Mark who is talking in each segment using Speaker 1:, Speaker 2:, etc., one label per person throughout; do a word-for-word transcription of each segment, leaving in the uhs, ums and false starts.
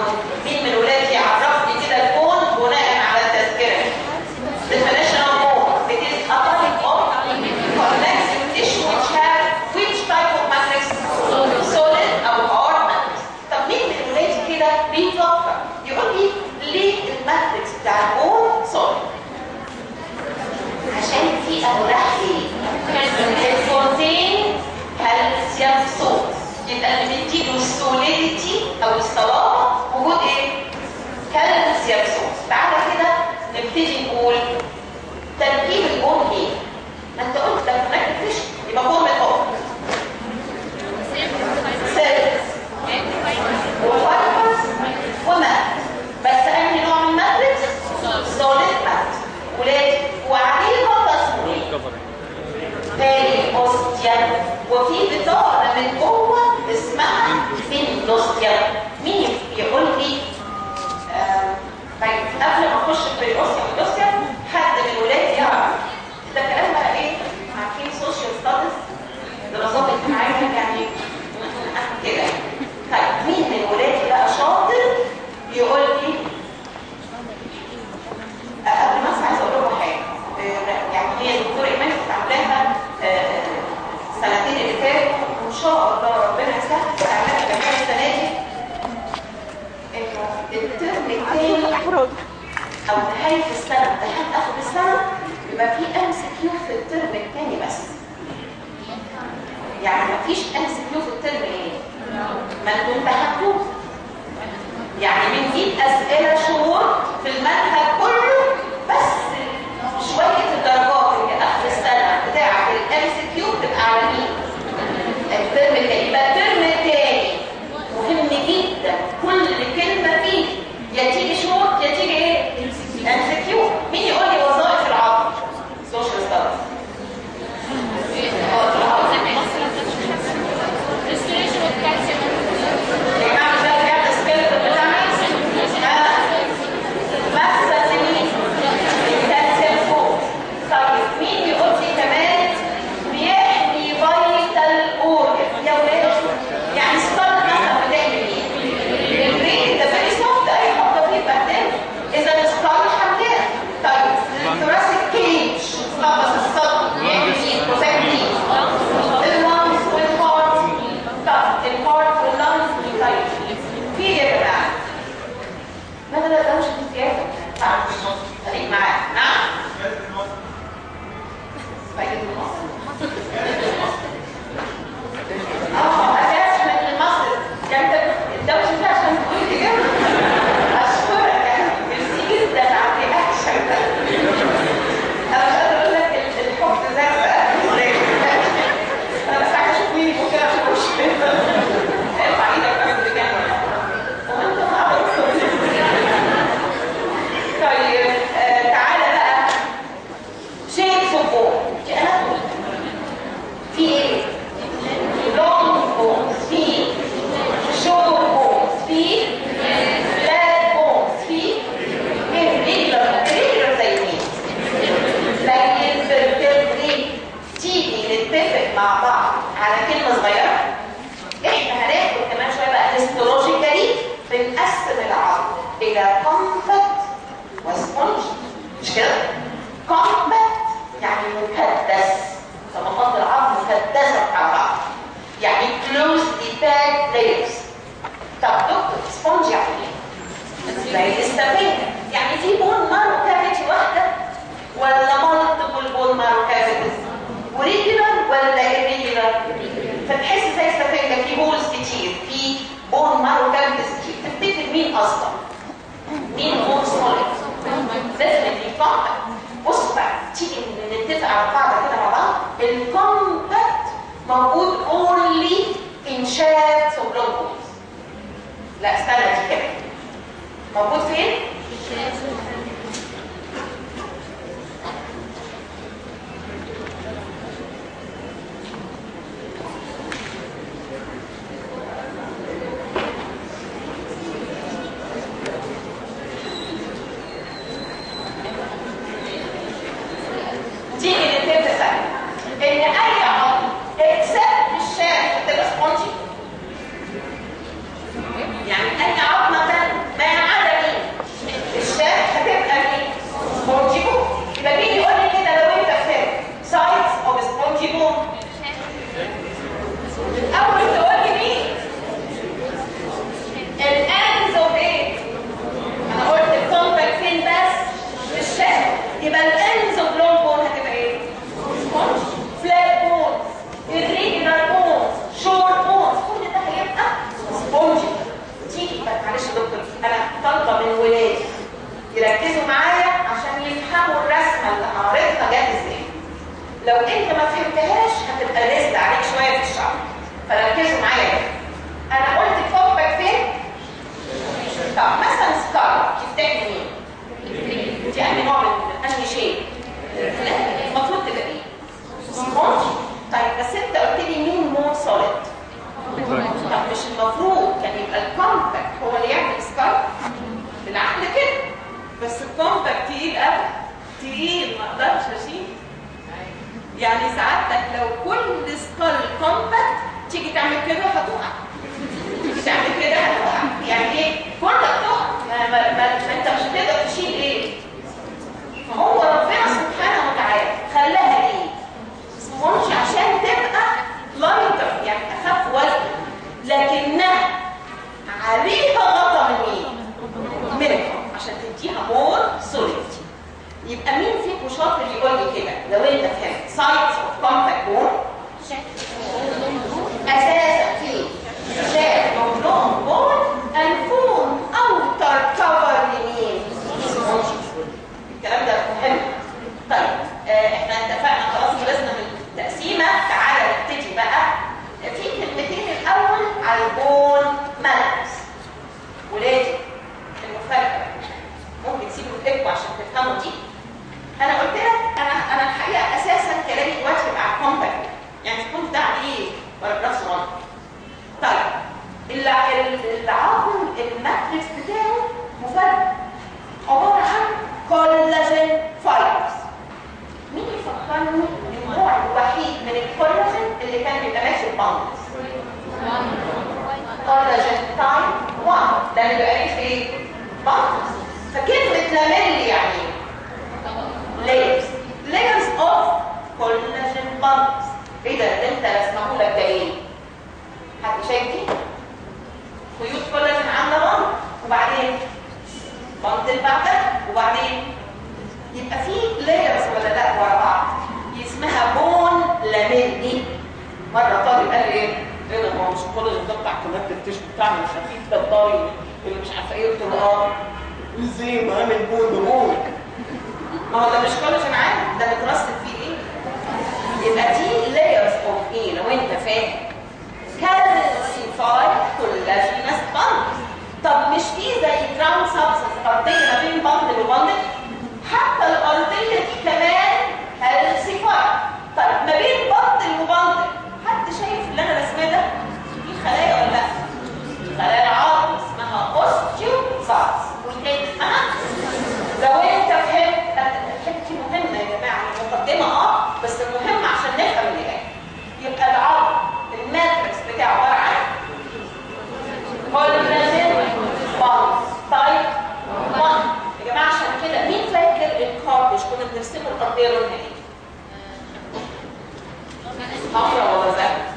Speaker 1: مين من ولادي يعرفني كده الكون بناء على التذكره؟ definition of bone. It is a type of complex tissue which has which type of matrix? Solid او hard matrix. طب مين من ولادي كده بيفكر يقول لي ليه الماتريكس بتاع البون solid؟ عشان في اوراق ايه؟ الكونتين كالسيوم صوت، يبقى اللي بيديله السوليديتي او الصلابه وجود ايه؟ كالسيوم صوت. تعالى كده نبتدي نقول تركيب البون ايه؟ ما انت قلت ده كونكتيف يبقى بون فوق سيلز وفايبرز ومات، بس انهي نوع من الماتريكس؟ سوليد مات ولاد، وعليه غطا اسمه ايه؟ بيريوستيوم، وفي بطاقه من جوه اسمها بيريوستيوم. مين يقول لي آه طيب قبل ما اخش في بيريوستيوم بيريوستيوم حد من ولادي يعرف ده كلام بقى ايه؟ عارفين سوشيال ستاديز دراسات اجتماعيه يعني كده. طيب مين من ولادي بقى شاطر يقول لي قبل ما اسمع عايزه اقول لكم حاجه، يعني هي الدكتوره ايمان كانت عاملاها السنتين اللي فاتوا وان شاء الله ربنا يسهل تعملها كمان السنه دي، انه الترم الثاني او نهايه السنه امتحان اخر السنه يبقى في ام سي كيو في الترم الثاني بس. يعني مفيش ام سي كيو في الترم ايه؟ ما انتوا امتحنتوه. يعني بنجيب اسئله شهور في المنهج كله، بس شويه الدرجات اللي اخر السنه بتاعه الام سي كيو بتبقى على مين؟ الترم الثاني. يبقى الترم الثاني مهم جدا، كل كلمه فيه يا تيجي شهور يا تيجي ايه؟ ام سي كيو. مين يقول لي وظائف العظم؟ سوشيال ستاديز. خليك معايا. نعم؟ فايدة المصر. اه attachment للمصر. يعني انت الدوشة دي عشان تقولي دي جدا. اشكرك يعني ميرسي جدا على الرياكشن ده. انا مش قادرة اقول لك الحب ده بقى ازاي. انا بس عايزة اشوف مين ممكن اشوفوش. ارفع ايدك بقى في الجنة. وانت معروف. طيب آه تعالى بقى شيء فوق في اناتومي في ايه؟ لونج بونز، في شورت بونز، في فلات بونز، في irregular irregular زي مين؟ زي الفرتبري. تيجي نتفق مع بعض على كلمه صغيره. احنا هناخد كمان شويه بقى هيستولوجيكالي بنقسم العظم الى كومباكت وسبونج، مش كده؟ كومباكت يعني مكدس، طبقات العظم مكدسه على بعض، يعني closely packed layers. طب دكتور سبونج يعني ايه؟ زي السفينه، يعني في بون مارو كافيتي واحده ولا مالتيبل بون مارو كافيتيز؟ وريجولار ولا irregular؟ فتحس زي السفينه في هولز كتير، في بون مارو كافيتيز كتير. تفتكر مين اصلا؟ مين هو سوليد؟ definitely compact. بصوا بقى تيجي نتفق على قاعده كده مع بعض. الكومباكت موجود only in shafts of long bones. لا استنى دي كده موجود فين؟ يعني اي عظمه لو انت ما فهمتهاش هتبقى رزق عليك شويه في الشرح، فركزوا معايا. انا قلت كومباكت فين؟ طب مثلا سكار تفتكر مين؟ دي انهي نوع من انهي شيء؟ لا المفروض تبقى ايه؟ سبونج. طيب بس انت قلت لي مين مور سوليد؟ طب مش المفروض كان يبقى الكومباكت هو اللي يعمل سكار؟ بالعقل كده، بس الكومباكت تقيل قوي، تقيل ما اقدرش اشيل. يعني ساعتك لو كل سكال كومباكت تيجي تعمل كده هتقع، تيجي تعمل كده هتقع. يعني ايه؟ كلك تقع، ما, ما, ما, ما انت مش هتقدر تشيل ايه؟ فهو ربنا سبحانه وتعالى خلاها ايه؟ سبونج عشان تبقى لايتر، يعني اخف وزن، لكنها عليها غطا من مين؟ منكم عشان تديها مور سوليدتي. يبقى مين فيكم شاطر يقول لي كده لو انت فهمت سايتس اوف كومباكت بون؟ اساسا في شاف اوف لونج بون and form outer cover لمين؟ الكلام ده مهم. طيب آه احنا اتفقنا خلاص خلصنا من التقسيمه، تعالى نبتدي بقى في كلمتين الاول على البون مالكس. ولادي المفاجاه ممكن تسيبوا ايدكم عشان تفهموا دي. انا قلت لك انا انا الحقيقه اساسا كلامي دلوقتي على الكومباكت، يعني الكومباكت ده عليه باراجراف صغير. طيب العظم الماتريكس بتاعه مفرد عباره عن كولاجين فايبرز. مين يفكرني النوع الوحيد من الكولاجين اللي كان بيبقى ماشي الباندلز؟ كولاجين تايب واحد، ده اللي بيبقى ماشي ايه؟ باندلز. فكلمه لاميلي يعني layers layers of collagen bundles. ايه ده اللي انت رسمه لك ده ايه؟ حد شايف دي؟ خيوط كولاجين عامله بند، وبعدين بندل بعدها، وبعدين يبقى في layers ولا لا ورا بعض؟ اسمها بون لاميلي. مره طالب قال لي ايه؟ ايه ده هو مش الكولاجين ده بتاع كونكتيف تيشو بتاعنا الخفيف ده الطري اللي مش عارفه ايه؟ قلت له اه. ازاي ما عامل بون بون؟ ما هو ده مش كولاجين عادي، ده مترصد فيه ايه؟ يبقى دي layers of ايه لو انت فاهم؟ كالسيفايد كولاجينس باند. طب مش في زي جراوند سبستنس ارضيه ما بين باندل وباندل؟ حتى الارضيه دي كمان كالسيفايد. طيب ما بين باندل وباندل حد شايف اللي انا رسمه ده؟ في خلايا ولا لا؟ خلايا العظم اسمها اوستيوسايتس. وتاني اسمها لو انت فهمت الحته دي مهمه يا جماعه، المقدمه اه بس المهم عشان نفهم اللي جاي. يبقى العظم الماتريكس بتاعه عباره عن كولاجين باند تايب واحد. يا جماعه عشان كده مين فاكر الكارتج كنا بنرسمه الارضيه لونها ايه؟ حمراء ولا زرقاء؟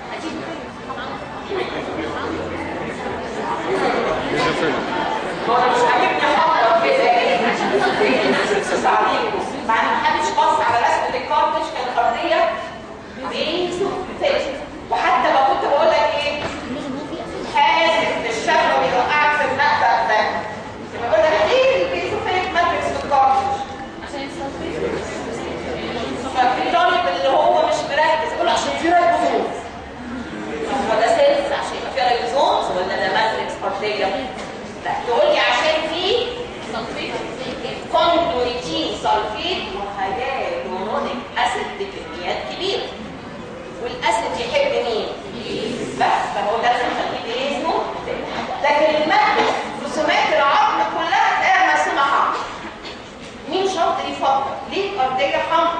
Speaker 1: هو انا مش عاجبني حمراء كده بس عليكم، مع ان محدش بص على رسمه الكارتج كان الارضيه بيزو فيت. وحتى ما كنت بقول لك ايه؟ حاسب بالشكل وبيوقعك في المقبض ده. كنت بقول لك ايه البيزو فيت ماتريكس في الكارتج؟ عشان السلفيت. ففي طالب اللي هو مش مركز يقول عشان في رايبوزومز. هو ده سيلز عشان يبقى في رايبوزومز ولا ده ماتريكس ارضيه؟ لا تقول لي عشان في سلفيت كوندرويتين سلفيت وهيالورونيك اسيد بكميات كبيره. والاسيد يحب مين؟ بس فهو ده لازم نخليه اسمه. لكن الماتريكس رسومات العظم كلها تلاقيها مرسومه حمراء. مين شاطر يفكر ليه الارضيه حمراء؟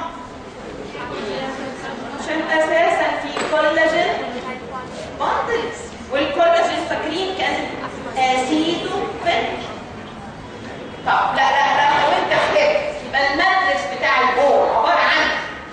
Speaker 1: عشان اساسا في كولاجين باندلز، والكولاجين فاكرين كان اسيدو فين. طب لا لا لا لو انت فهمت يبقى الماتريكس بتاع البون عباره عن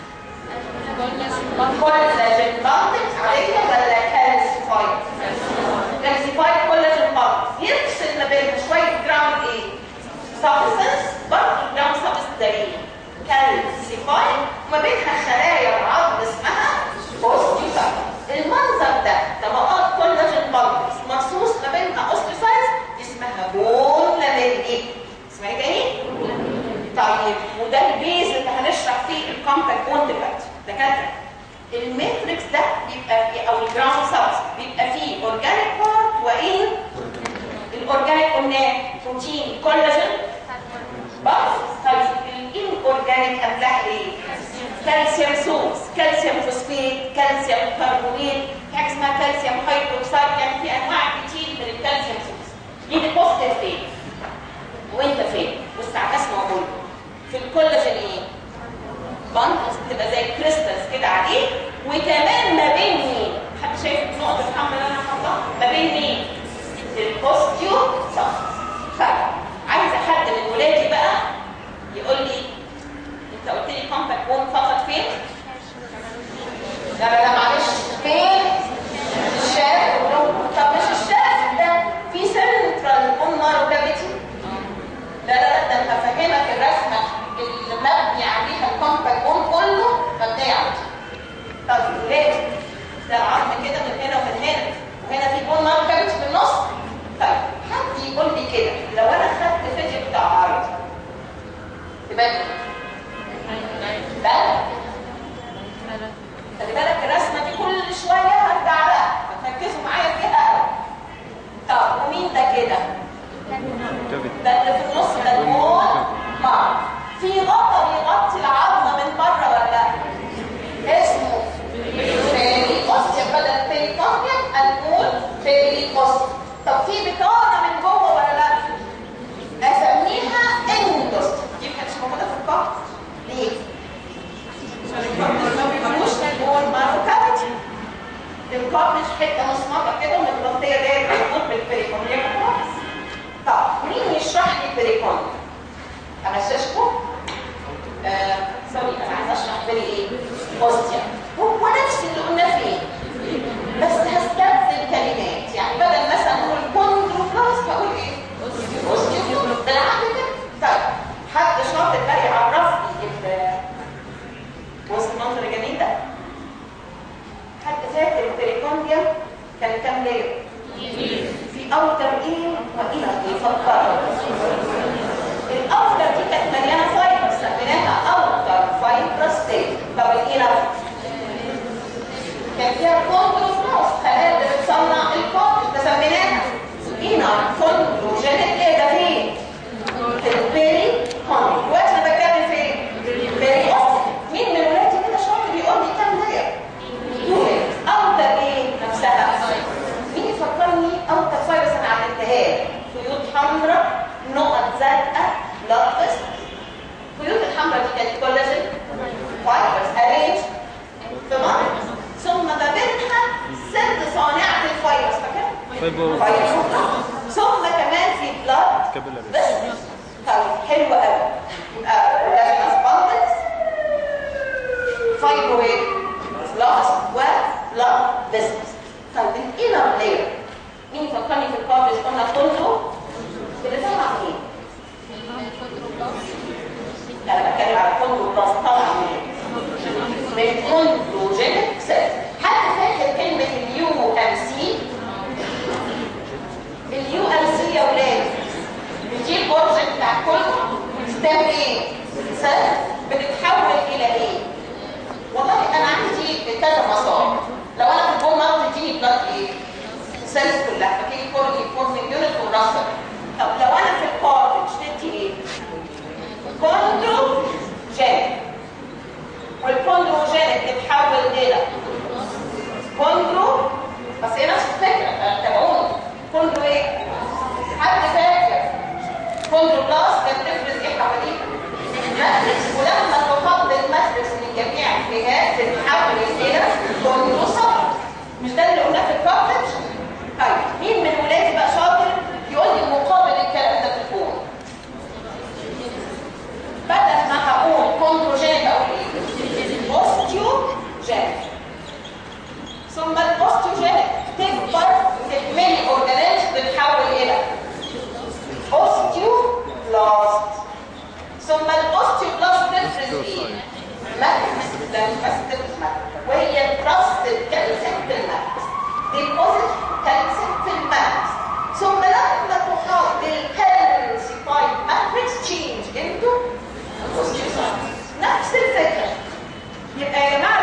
Speaker 1: كولاجين باندلز عليها ولا كالسيفايد؟ كالسيفايد كولاجين باندلز يفصل ما بين شويه جراوند ايه؟ سبستنس، برضه جراوند سبستنس ده ايه؟ كالسيفايد، وما بينها خلايا العظم اسمها اوستيوسايتس. المنظر ده طبقات كولاجين باندلز مرصوص ما بينها اوستيوسايتس اسمها بون لاميلي. اسمها ايه تاني؟ طيب وده البيز اللي هنشرح فيه الكومباكت بون دلوقتي. دكاتره الماتريكس ده بيبقى فيه او الجراوند سبس بيبقى فيه اورجانيك بارت وايه؟ الاورجانيك قلناه بروتين كولاجين بس. طيب الاورجانيك املاح ايه؟ كالسيوم سولز، كالسيوم فوسفات، كالسيوم كربونات، في حاجه اسمها كالسيوم هيدروكسيد، يعني في انواع كتير من الكالسيوم سولز. دي ديبوزيتد فين؟ وانت فين؟ بص على الرسمه موجوده. في الكولاجين ايه؟ بانكس بتبقى زي كريستالز كده عليه، وكمان ما بين مين؟ حد شايف النقطه الحمراء اللي انا حاطاها؟ ما بين مين؟ البوستيو سبس. طيب عايزه حد من ولادي بقى يقول لي انت قلت لي كومباكت بون فقط فين؟ لا لا لا معلش، فين؟ الشاف. طب مش الشاف ده في سنترال بون مارو كافيتي؟ لا لا لا، ده انت فاهمك الرسمه اللي مبني عليها الكومباكت بون كله مبني عليها. طب ولادي ده العظم كده من هنا ومن هنا، وهنا في بون مارو كافيتي في النص. طيب حد يقول لي كده لو انا خدت فيديو بتاع عرض تبقى لا خلي بالك الرسمه دي كل شويه هرجع لها، فتركزوا معايا فيها قوي. طب ومين ده كده؟ ده اللي في النص ده البون مارو. في غطا بيغطي العظمه من بره ولا لا؟ اسمه بيريكوستيوم، بدل بيريكونديوم هنقول بيريكوستيوم. طب في بطانه من جوه ولا لا؟ اسميها اندوستيوم. دي ما كانتش موجوده في القاع. ليه؟ ما بيقولوش البون مارو كافيتي. القاع مش حته مسمطه كده ومتغطيه دايره مربوط بالبريكونديوم خالص. طب مين يشرح لي البريكونديوم؟ اغششكم؟ آه سوري انا عايزه اشرح بري ايه؟ اوستيوم. هو نفس اللي قلناه فين؟ بس هستبدل كلمات، يعني بدل مثلا نقول كوندروبلاست هقول ايه؟ اوستيوم. بالعقل كده. طيب حد شاطر بقى يعرفني بص المنظر الجميل ده. حد فاكر البريكونديوم كان كام لير؟ في اوتر ايه وانر ايه؟ فكروا. الاوتر دي كانت مليانه فايبرز سميناها اوتر فايبرستيت. طب الانر كان فيها كوندروبلاست، خلايا اللي بتصنع الكوندروز، ده سميناها انر كوندروجينيك. ايه ده فين؟ في البيري كوندروم. دلوقتي انا بتكلم فين؟ بيري اوستيوم. مين من ولادي كده شاطر يقول لي كام لير؟ تو لير. اوتر ايه نفسها؟ مين يفكرني اوتر فايبرز انا عملتها؟ خيوط حمراء، نقط زرقاء، لاكس. الخيوط الحمراء دي كانت كولاجين فايبرز ارينج في بعض، ثم ما بينها ست صانعه الفايبرز. فاكر؟ فايبر. ثم كمان في بلاد بس. طيب حلو قوي. يبقى لازم اسبندكس فايبرويد بلاس وبلاد بيزنس. طيب الانر لاير مين فكرني في الكاربس؟ قلنا كله اللي طلع ايه؟ انا بتكلم على كله بلاس. طلع منين؟ من كوندروجينيك سيل. حد فاكر كلمه اليو ام سي؟ اليو ام سي يا ولاد دي الاورجن بتاع كله ستام ايه؟ سيل بتتحول الى ايه؟ والله انا عندي كذا مسار. لو انا في البون مارو تديني بلاد ايه؟ سيلز كلها، فاكرين كورني فورمينج يونت والراسل. طب لو انا في الكارتج تدي ايه؟ كوندروجين. والكوندروجين تتحول الى كوندرو، بس هي نفس الفكره. تابعوني. كوندرو ايه؟ حد فاكر كوندروبلاست كانت تفرز ايه حواليها؟ ماتريكس. ولما تحط الماتريكس من جميع الجهات تتحول الى كوندروسايت. مش ده اللي قلناه في الكارتج؟ طيب مين من ولادي بقى شاطر يقول لي مقابل الكلام ده في الكون؟ بدل ما هقول كوندروجين اقول ايه؟ اوستيوجين. ثم الاوستيوجين تكبر وتكملي اورجانيزم تتحول الى اوستيوبلاست. ثم الاوستيوبلاست تفرز ايه؟ ماتريكس. لا مش بس تفرز ماتريكس، وهي تراست الكالسيوم في الماتريكس. ديبوزيت كالسيوم في الماتريكس. ثم لما تحاط بالكالسيفايد ماتريكس تشينج انتو اوستيوسايت. نفس الفكره. يبقى يا جماعه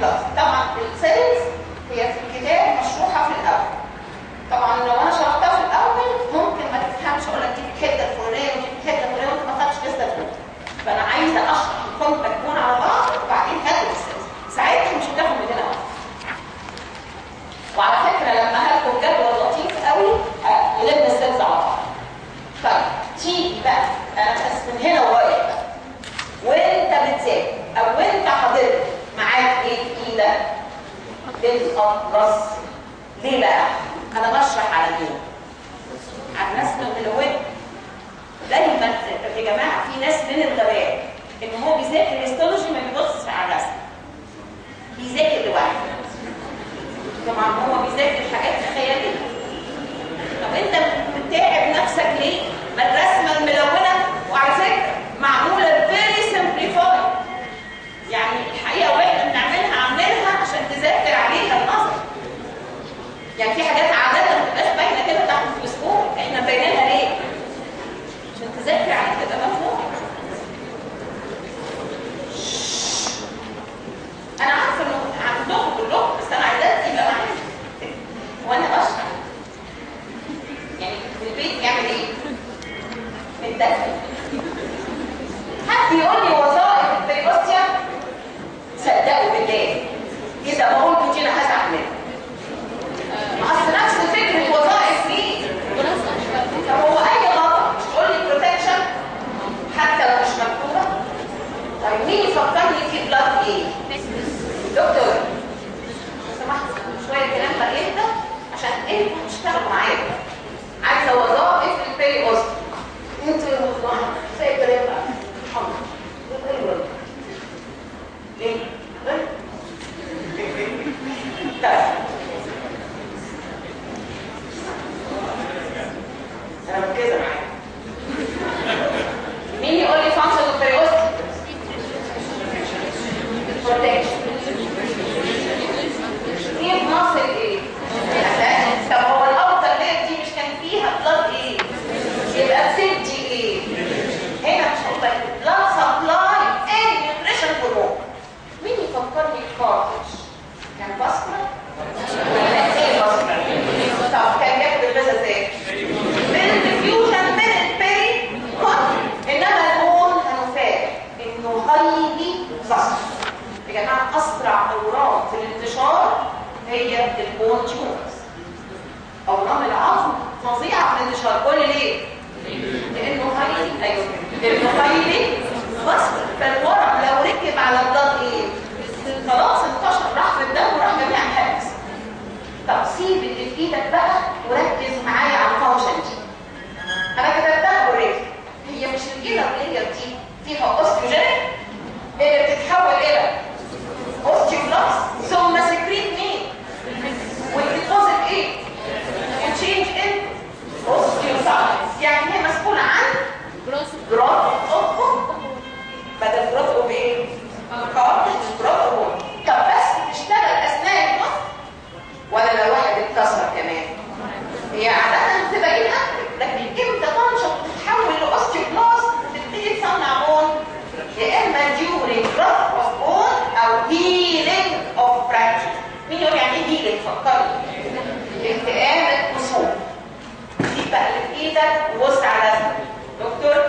Speaker 1: دلوقتي طبعا السيلز هي في الكتاب مشروحه في الاول. طبعا لو انا شرحتها في الاول ممكن ما تفهمش، اقول لك دي الحته الفلانيه ودي الحته الفلانيه وانت ما خدتش لسه الفلانيه. فانا عايزه اشرح الكم تكون على بعض وبعدين هاتوا السيلز، ساعتها مش هتاخد مننا وقت. وعلى فكره لما هلكم جدول لطيف قوي نلم السيلز على بعض. طيب تيجي بقى انا بس من هنا ورايح بقى وانت بتذاكر او وانت حاضر معاك ايه في ايدك؟ للأطلس. ليه بقى؟ انا بشرح على مين؟ على الناس الملونه. دايما يا جماعه في ناس من الغباء ان هو بيذاكر هيستولوجي ما بيبصش على الرسم، بيذاكر لوحده. طبعا هو بيذاكر حاجات خياليه. طب انت بتتعب نفسك ليه؟ ما الرسمه الملونه وعلى فكره معموله فيري سمبليفايد، يعني الحقيقه واحنا بنعملها عاملينها عشان تذاكر عليها النظر. يعني في حاجات عاده ما بتبقاش باينه كده تحت الفلوسكوب، احنا باينينها ليه؟ عشان تذاكر عليها تبقى مفهومه. انا عارفه انه عندكم كلكم بس انا عايزاك تبقى معايا وانا بشرح. يعني في البيت يعمل ايه؟ متدخل. حد يقول لي وظائف البريوستيا صدقوا بالله كده بقول كنت انا هزعل منه. اصل نفس فكره وظائف دي. طب هو اي غلط مش تقول لي بروتكشن حتى لو مش مكتوبه؟ طيب مين يفكرني في بلاد ايه؟ دكتور لو سمحت شويه كلام بقى اهدى عشان انتوا تشتغلوا معايا. عايزه وظائف البريوستيا. انتوا والله زي الكلام بقى ليه؟ طيب انا مركزه معاك. مين يقول لي فانكشن اوف بريوستي؟ بروتكشن. ايه بنصل ايه؟ اساس. طب هو الاوتر لير دي مش كان فيها بلاد ايه؟ يبقى بسيفتي ايه؟ هنا مش هقول بلاد سبلاي اند نيوتريشن هرمون. مين يفكرني بكارتج؟ كان باسكولار؟ ايه باسكولار؟ طب كان بياخد الغذاء ازاي؟ من الديفيوجن من البيري كونت. انما البون هنفاجئ انه هايلي فاسكولار. يا جماعه اسرع اورام في الانتشار هي البون تيومرز. اورام العظم فظيعه في الانتشار. قول لي ليه؟ لانه هايلي ايوه لانه هايلي فاسكولار. فالورم لو ركب على البلاد ايه؟ خلاص انتشر راح في الدم وراح جميع الحاجز. طب سيب اللي في ايدك بقى وركز معايا على الفانكشن دي. انا كتبتها اوريدي. هي مش الجينر لير دي فيها اوستيوجين اللي بتتحول الى اوستيوبلاست ثم سكريت مين؟ والديبوزيت ايه؟ وتشينج ان اوستيوسايتس. يعني هي مسؤوله عن جروث اوف بدل جروث اوف ايه؟ كارتج جروث اوف. طب بس تشتغل اثناء الجروث ولا لو واحد اتكسر كمان؟ هي عاده بتبقى انأكتف، لكن امتى تنشط تتحول لاوستيوبلاست وتبتدي تصنع بون؟ يا اما during growth of bone او healing of fracture. مين يقول يعني ايه healing؟ فكرني. التئام الكسور. سيب بقى اللي في ايدك وبص على الرسمه. دكتور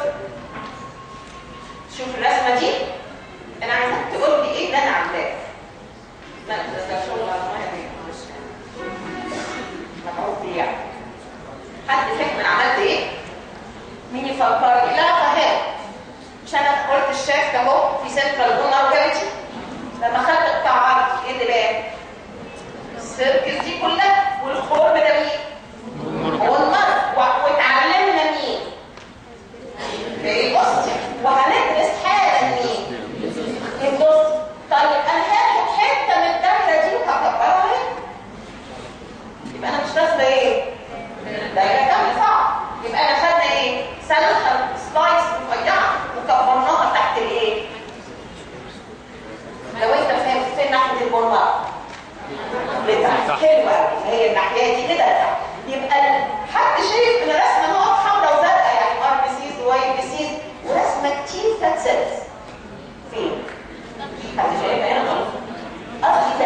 Speaker 1: شوف الرسمه دي. انا عايزاك تقول لي ايه اللي انا عاملاه. لا ده شغل مش متعوب بيه يعني. حد فاهم انا عملت ايه؟ مين يفكرني؟ لا فاهم. مش انا قلت الشاف اهو في سنترال بونر كافيتي. لما خدت التعرض ايه اللي بان؟ السيركس دي كلها والخرم ده مين؟ والمرض. واتعلمنا مين؟ البوستيا. وهندرس حالا مين؟ البوستيا. طيب انا هاخد حته من الدايره دي وهكبرها هنا. يبقى انا مش راسمه ايه؟ دايره كامله صعب. يبقى انا خدنا ايه؟ سلخه سلايس رفيعه وكبرناها تحت الايه؟ لو انت فاهم فين ناحيه البرمار لتحت. حلوه قوي. هي الناحيه دي كده لتحت. يبقى حد شايف ان رسمه نقط حمراء وزرقاء يعني ار بي سيز وواي بي سيز ورسمه كتير فات سيلز. فين؟ حد شايفها هنا غلط. قصدي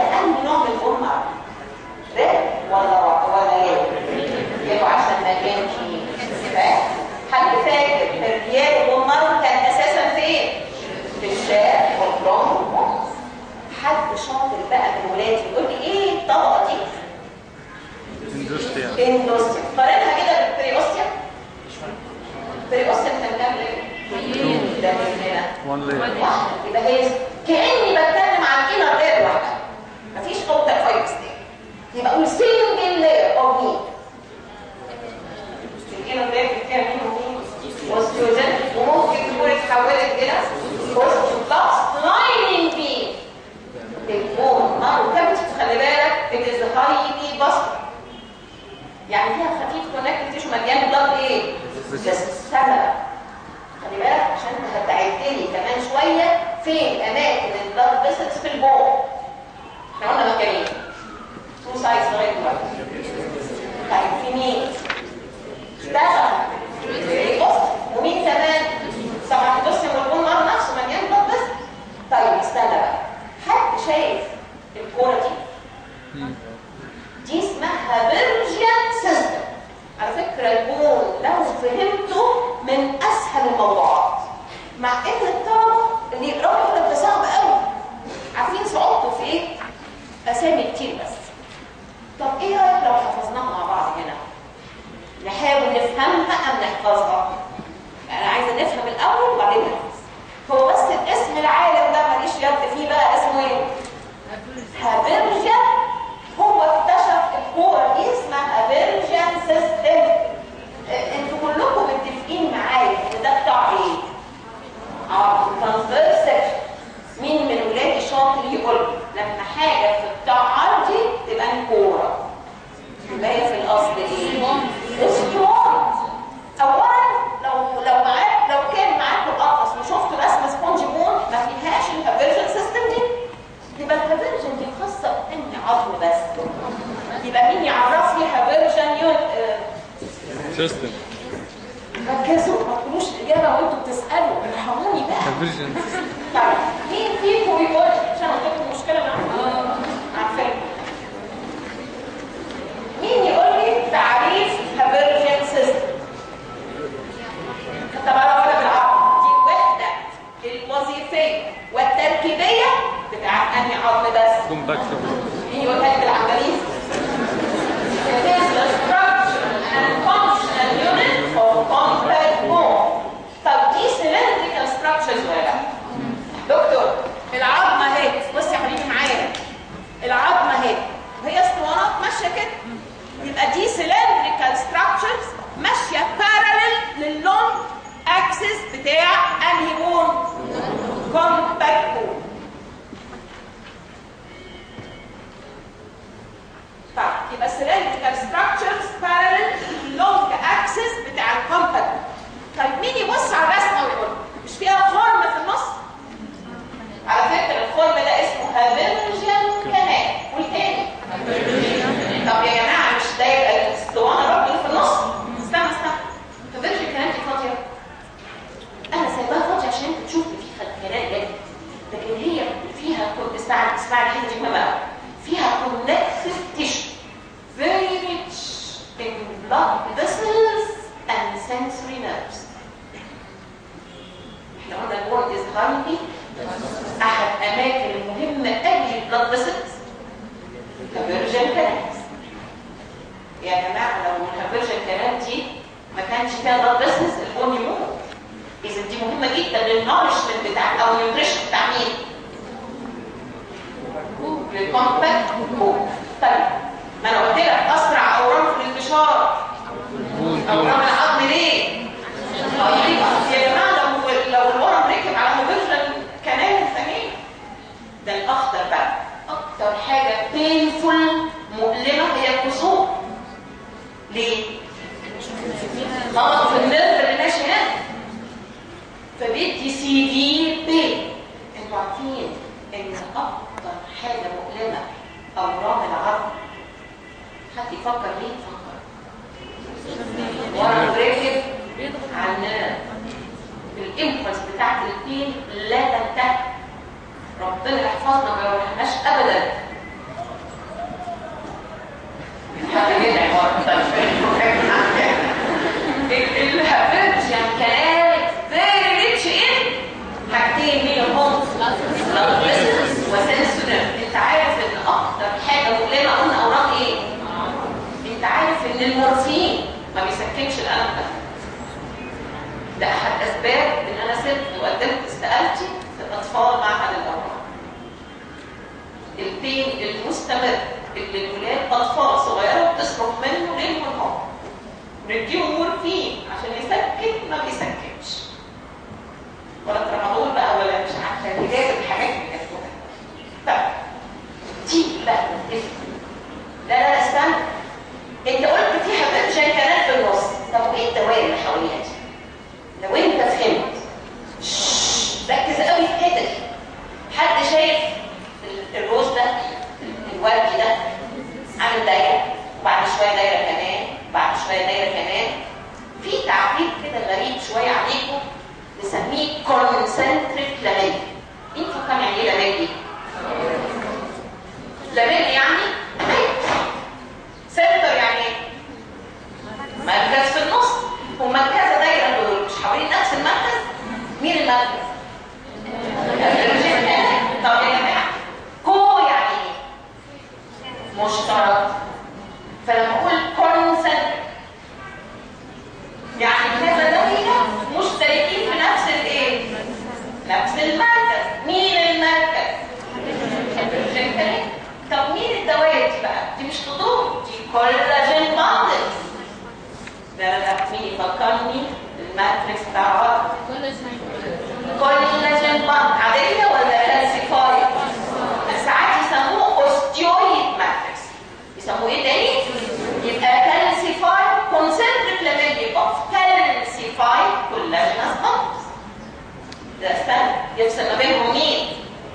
Speaker 1: بقى من ولادي يقول لي ايه الطبقه دي؟
Speaker 2: اندوستيا.
Speaker 1: اندوستيا. قارنها كده بالبريوستيا. البريوستيا كان كام ليه؟ ده هنا
Speaker 2: وان لير.
Speaker 1: واحده. يبقى هي كاني بتكلم عن انر لير واحده، مفيش اوتر فايبرز دي. يبقى اقول سنجل لير اوف مين؟ الانر لير بتاع مين ومين؟ اوستروجين. وممكن تكون اتحولت الى اوستروبلاست لايننج بين البون مارو كابيتي. خلي بالك it is highly vascular، يعني فيها خفيف كونكتيف تيشو مليان بلاد ايه؟ بس سبب. خلي بالك عشان هتعد لي كمان شويه فين اماكن البلاد فيسلز في البون. احنا قلنا مكانين تو سايز لغايه دلوقتي. طيب في مين؟ اشتغل بص. ومين كمان؟ طبعا الجسم والبون مارو نفسه مليان بلاد فيسلز. طيب استنى بقى، حد شايف الكوره دي؟ دي اسمها فيرجن سيستم. على فكره البون لو فهمته من اسهل الموضوعات، مع ان الطلبه اللي يقراوا يقولوا ده صعب قوي. عارفين صعوبته في ايه؟ اسامي كتير بس. طب ايه رايك لو حفظناها مع بعض هنا؟ نحاول نفهمها ام نحفظها؟ انا عايزه نفهم الاول وبعدين نحفظ. هو بس الاسم العالم ده ماليش يد فيه بقى، اسمه ايه؟ هافيرجن. هو اكتشف الكوره دي اسمها هافيرجن سيستم. انتوا كلكم متفقين معايا ان ده بتاع ايه؟ اه ترانسفيرس سكشن. مين من ولادي شاطر يقول لما حاجه في بتاع عرضي تبقى الكوره؟ يبقى هي في الاصل ايه؟ اسطوانه. اولا لو لو معاك لو كان معاكم الاطلس وشفتوا رسمه سبونج بون ما فيهاش الهافيرجن سيستم دي، يبقى الهافيرجن دي خاصه باني عظم بس. يبقى مين يعرف لي هافيرجن يون
Speaker 2: سيستم؟
Speaker 1: ركزوا ما تقولوش الاجابه وانتوا بتسالوا، ارحموني بقى.
Speaker 2: هافيرجن.
Speaker 1: طيب مين فيكم يقول عشان قلت لكم المشكله معاكم؟ عارفين مين يقول لي تعريف هافيرجن سيستم؟ طب انا اقولها بالعربي. دي الوحده الوظيفيه والتركيبيه بتاعت انهي عظم بس؟
Speaker 2: كومباكت.
Speaker 1: مين يقولها لي بالانجليزي؟ It is the structure and functional unit of compact bone. طب دي cylindrical structures ولا لا؟ دكتور العظمه اهي، بص يا حبيبي معايا، العظمه اهي وهي اسطوانات ماشيه كده. يبقى دي cylindrical structures ماشيه parallel لللونج اكسس بتاع انهي بون؟ compact bone. طيب يبقى cylindrical structures parallel long axis بتاع الكومباكت. طيب مين يبص على الرسمه ويقول مش فيها خرم في النص؟ على فكره الخرم ده اسمه هافيرجن كمان. والتاني طب يا جماعه مش ده يبقى الاسطوانه برضه اللي في النص؟ استنى استنى، هافيرجن كمان دي فاضيه. انا سايباها فاضيه عشان انت تشوف في خلفيات جايه، لكن هي فيها كل اسمعي اسمعي الحته دي مهمه قوي. فيها connective tissue very rich in blood vessels and sensory nerves. احنا قلنا البون is highly احد اماكن المهمه قوي البلاد فيسلز هافيرجن كانالز. يا جماعه لو الهافيرجن كانال دي ما كانش فيها بلاد فيسلز البون يموت. اذا دي مهمه جدا للنورشمنت بتاع او النيوتريشن بتاع مين؟ للكومباكت بون. طيب ما انا قلت لك اسرع اورام في الانتشار اورام العظم ليه؟ يا جماعه لو لو الورم ركب على هافيرجن كانال الثانيه ده الاخطر بقى. اكتر حاجه بينفول مؤلمه هي الكسور. ليه؟ خبط في النرف اللي ماشي هنا فبيدي سيفير بين. انتوا عارفين ان اكتر حاجه مؤلمه اورام العظم. حد يفكر ليه؟ يفكر ورم ركب على النرف، الامبلس بتاعت البين لا تنتهي. ربنا يحفظنا ما يروحناش ابدا. حد يدعي ورا الهافيرجن كانال فيري ريتش ان حاجتين هي هم بلاد فيسلز وسنسوري. انت عارف المورفين ما بيسكنش الالم ده. ده احد اسباب ان انا سبت وقدمت استقالتي في الاطفال معهد الامراض. البين المستمر اللي الولاد اطفال صغيره بتصرف منه ليل ونهار، نديهم مورفين عشان يسكن ما بيسكنش، ولا ترامادول بقى ولا مش عارفه لازم الحاجات اللي كانت. طيب دي بقى لا لا استنى، انت قلت في حبات كانت في النص، طب ايه الدوائر اللي حواليها دي؟ لو انت فهمت ركز قوي في الحته دي. حد شايف الروز ده الوردي ده عامل دايره وبعد شويه دايره كمان بعد شويه دايره كمان، في تعبير كده غريب شويه عليكم نسميه كونسنتريك لاميل. مين فاهم يعني ايه لاميل دي؟ لاميل يعني سنتر، يعني مركز في النص، هما كذا دايره دول مش حوالين نفس المركز. مين المركز؟ طب يا جماعه كو يعني ايه؟ مشترك. فلما اقول كونسنتريك يعني كذا دايره مشتركين في نفس الايه؟ نفس المركز. مين المركز؟ طب مين الدوائر دي بقى؟ دي مش خطوط، دي كولاجين باندل. ده ده مين يفكرني الماتريكس بتاع العظم؟ كولاجين باند عاديه ولا كالسيفايد؟ ساعات يسموه اوستيويد ماتريكس. يسموه ايه تاني؟ يبقى كالسيفايد كونسنتريك لاميل اوف كالسيفايد كولاجينس باند. ده استنى يفصل ما بينهم مين؟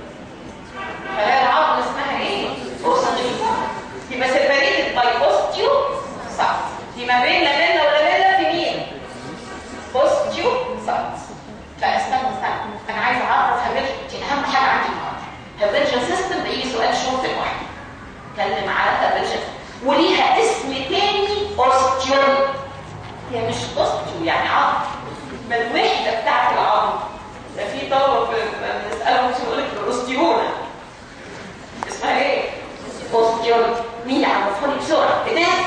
Speaker 1: خلايا العظم اسمها ايه؟ اوستيو. يبقى سيبريتد باي اوستيو صح. دي ما بين لاميلا ولاميلا في مين؟ اوستيو صح. لا استنى استنى انا عايز اعرف هبرجن، دي اهم حاجه عندي النهارده. هبرجن سيستم بيجي سؤال شورت واحد. اتكلم على هبرجن وليها اسم تاني اوستيو. هي مش اوستيو يعني عظم، ما الوحده بتاعت العظم. ده في طلبه بنسالهم يقول لك الاوستيونه اسمها ايه؟ اوستيون. مين يعرفها لي بسرعه؟ It is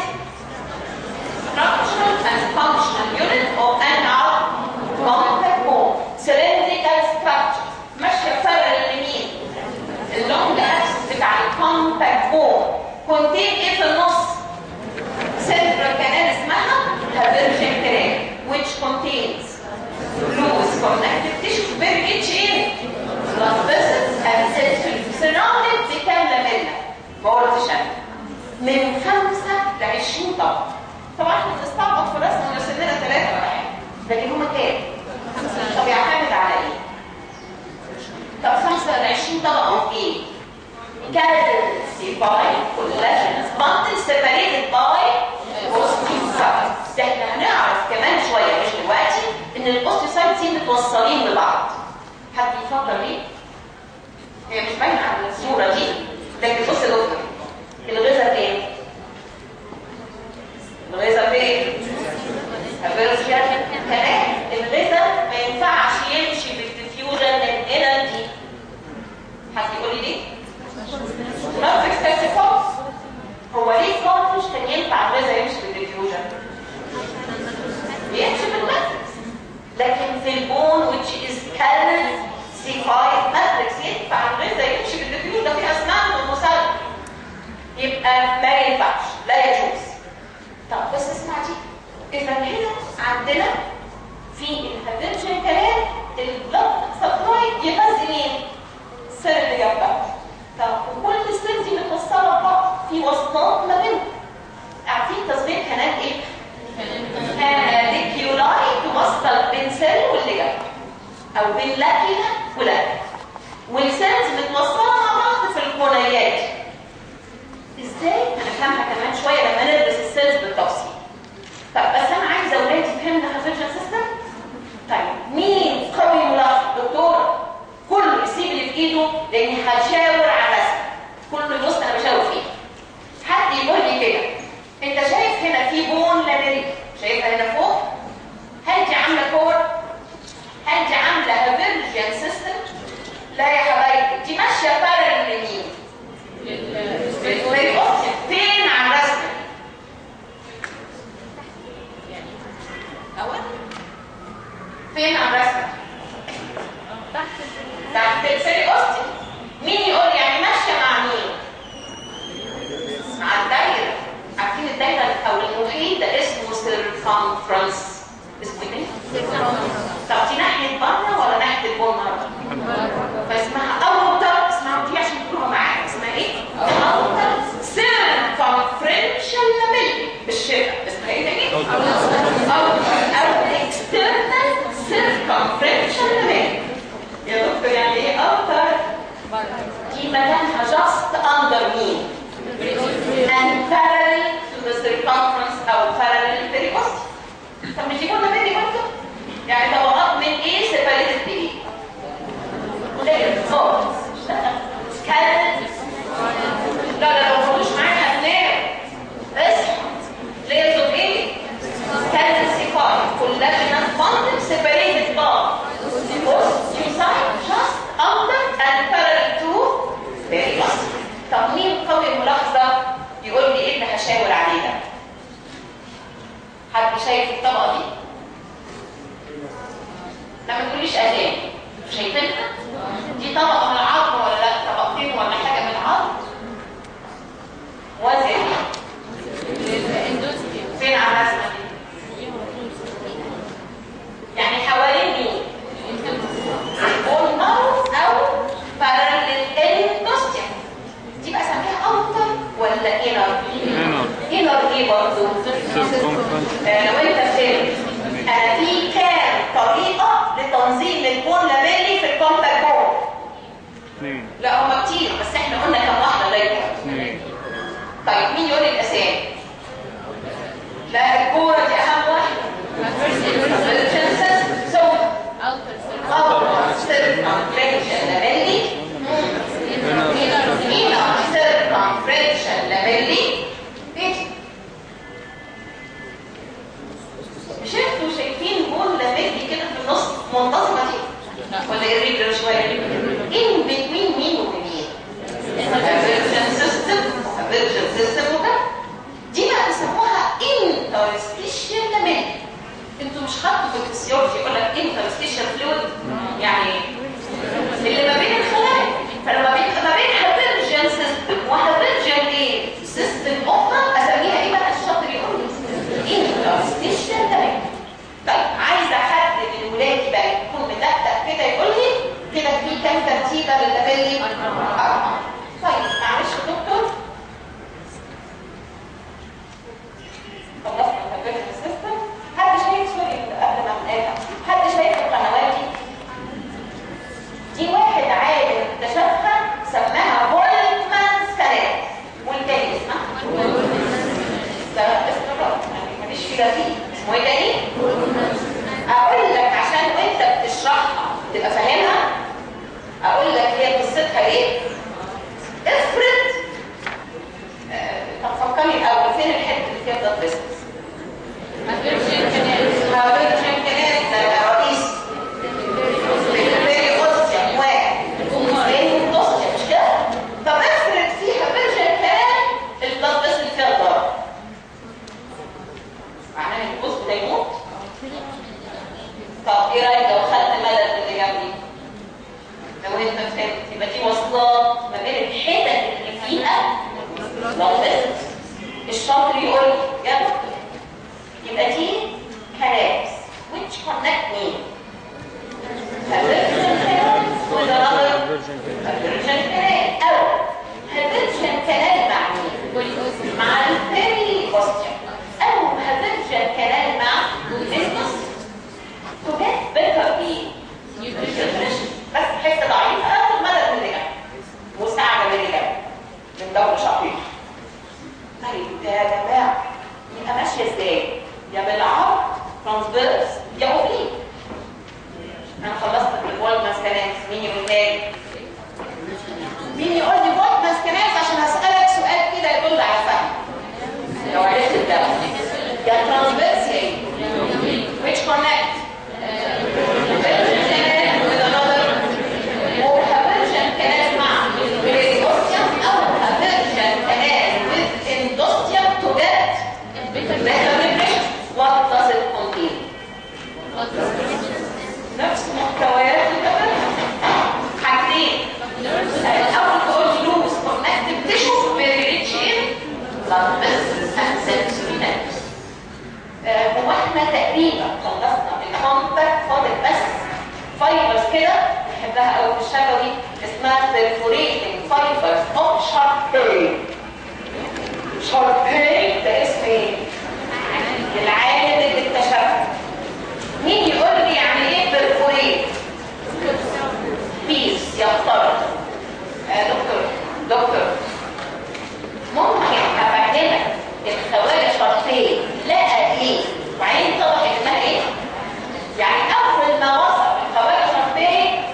Speaker 1: structural and functional unit of an compact bone. Cylindrical structure. ماشيه parallel لمين؟ اللونج اكس بتاع الكومباكت بون. contain ايه في النص؟ central canal اسمها Habergian canal which contains loose connective tissue very rich in blood vessels and sensory surrounded بكام لاميلا؟ ما قلتش انا. من خمسه ل عشرين طبقه. طبعا احنا بنستعبط في راسنا لو سننا ثلاثه ولا حاجه، لكن هم كام؟ طب يعتمد على ايه؟ طب خمسه ل عشرين طبقه في ايه؟ كالسيفايد كولاجينس باندل سيبريتد باي اوستيوسايت. ده احنا هنعرف كمان شويه مش دلوقتي ان الاوستيوسايت دي متوصلين ببعض. حد يفكر ليه؟ هي مش باينه على الصوره دي، لكن بص يا دكتور الغذاء فين؟ الغذاء فين؟ هبرجن كمان. الغذاء ما ينفعش يمشي بالديفيوجن من هنا دي. حد يقول لي ليه؟ ماتريكس كالسيفايد. هو ليه كارتوش كان ينفع الغذاء يمشي بالديفيوجن؟ يمشي بالماتريكس، لكن في البون which is calcified matrix ينفع الغذاء يمشي بالديفيوجن. ده في اسنان ومسال، يبقى ما ينفعش، لا يجوز. طب بس اسمع دي، اذا هنا عندنا في الهبرجن كلام البلد سبلاي يغذي مين؟ السيل اللي جنبها. طب وكل السيل دي متوصله ببعض في وصلات ما بينهم. عارفين تصغير كانال ايه؟ كاناليكيولاي توصل بين سيل واللي جنبها، او بين لاكينا ولاكينا، والسيلز متوصله مع بعض في الكونيات. ازاي؟ هنفهمها كمان شويه لما ندرس السيلز بالتفصيل. طب بس انا عايزه اولادي فهمنا هبرجن سيستم. طيب مين قوي ملاحظ؟ دكتوره كله يسيب اللي في ايده لاني هشاور على رسم. كله يبص انا بشاور فيه. حد يقول لي كده، انت شايف هنا في بون لاميريك، شايفها هنا فوق؟ هل دي عامله كور؟ هل دي عامله هبرجن سيستم؟ لا يا حبايبي، دي ماشيه بارل لمين؟ circumference اسمه ايه؟ طب دي ناحيه بره ولا ناحيه البولمر؟ فاسمها اوتر، اسمها دي عشان تقولوها معايا، اسمها ايه؟ اوتر circumferential lamella بالشفه، اسمها ايه تاني؟ اوتر او external circumferential lamella. يا دكتور يعني ايه اوتر؟ دي مكانها just under me and parallel to the circumference او parallel to the periostea. طب مش دي قلنا مني برضه؟ يعني طبقات من ايه سيبريتد بايه؟ layers of skeleton. لا لا لو ما قلتوش معايا هتنام. اصحى. layers of ايه؟ skeleton separated collagenous bonded separated by osteocyte just under and parallel to periostea. طب مين قوي الملاحظه يقول لي ايه اللي هشاور عليه ده؟ حد شايف الطبقه دي؟ لا ما تقوليش اذان. شايفينها؟ دي طبقه من العظم ولا لا؟ طبقتين ولا حاجه من العظم؟ وزن فين على الرسمه دي؟ يعني حوالين مين؟ البولمر او parallel endostia. دي بقى اسميها اوتر ولا انر؟ انر ايه برضه؟ آه لو انت فهمت انا في كام طريقه لتنظيم البون لاميلي في الكونتاكت بون؟ اثنين. لا هم كتير بس احنا قلنا كم واحده لغايه اثنين. طيب مين يقول لي الاسامي؟ لا الكوره دي اهم واحده. اوتر سيركمفرنشال لاميلي انر سيركمفرنشال لاميلي. مش انتوا شايفين بون لاميلي كده في النص منتظمه دي؟ ولا irregular شويه؟ in between مين ومين؟ convergent system convergent system وده دي بقى بيسموها interstitial lamella. انتوا مش خدتوا في الفسيولوجي يقول لك interstitial fluid يعني اللي ما بين الخلايا. فلما بيبقى ما بين convergent system وconvergent ايه؟ system اخرى اسميها ايه بقى؟ الشاطر يقول لي interstitial lamella. طيب عايزه حد من ولادي بقى يكون مدقق كده يقول لي كده في كام ترتيبه لللاميلي؟ اربعه. طيب معلش يا دكتور خلصنا الكونفرجن سيستم. حد شايف سوري قبل ما نقولها حد شايف القنوات دي؟ دي واحد عالم اكتشفها سماها فولتمان سكانات والتاني اسمها ده اسم الرب يعني ماليش فيها فيه اسمه ايه تاني؟ اقول لك عشان وانت بتشرحها تبقى فاهمها. اقول لك هي قصتها ايه؟ افرض آه، طب فكرني الاول فين الحته اللي فيها بلاد فيسلز؟ هافيرجن كانال. هافيرجن كانال ده رئيس البيري اوستيا واحد بين اوستيا مش كده؟ طب افرض في هافيرجن كانال البلاد فيسل فيها ضرر معناه ان الجزء ده يموت؟ طب ايه رايك لو خدت مدد من اللي جنبي؟ لو انت فهمت يبقى دي وصلات ما بين الحتت اللي فيها بلاد فيسلز. الشاطر يقول لي يا دكتور يبقى دي canals which connect me هافيرجن كانال with another هافيرجن كانال او هافيرجن كانال مع مين؟ مع البيري اوستيا او هافيرجن كانال مع الفيسكوس to get better ايه؟ nutrition. بس حته ضعيفه اخد مدد من اللي جنبي مساعده من اللي جنبي من دور شقيق. طيب يا جماعه يبقى ماشيه ازاي؟ يا بالعرض ترانسفيرس يا اوبليك. انا خلصت الفولتمان سكانات. مين يقول تاني؟ مين يقول لي فولتمان سكانات عشان هسالك سؤال كده يدل على فهم لو عرفت ده. يا ترانسفيرس يا ايه؟ which connect نفس محتويات حاجتين. الاول تقول لوز كونكتيف تيشو فيري ريتش ان بلاد فيسلز اند سنسوري نيرفز. وواحد احنا تقريبا خلصنا الكونتاكت، فاضل بس فايبرز كده بحبها قوي في الشفوي اسمها perforating fibers of Sharpay. Sharpay ده اسم ايه؟ العالم اللي اكتشفه. مين يقول لي يعني ايه perforate؟ بيس يخترق. آه دكتور دكتور ممكن افهمك الخواجه شرطين لقى ايه وبعدين اتضح انها ايه؟ يعني اول ما وصل الخواجه شرطين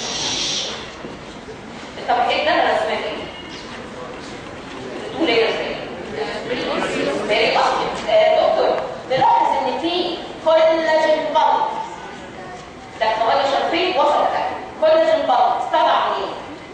Speaker 1: طب ايه ده انا رسمت ايه؟ بتقول ايه رسمت؟ فيري اصلي. دكتور نلاحظ ان في كولاجين بالز. ده الخواجه شرطين وصل ده كولاجين بالز طلع منين؟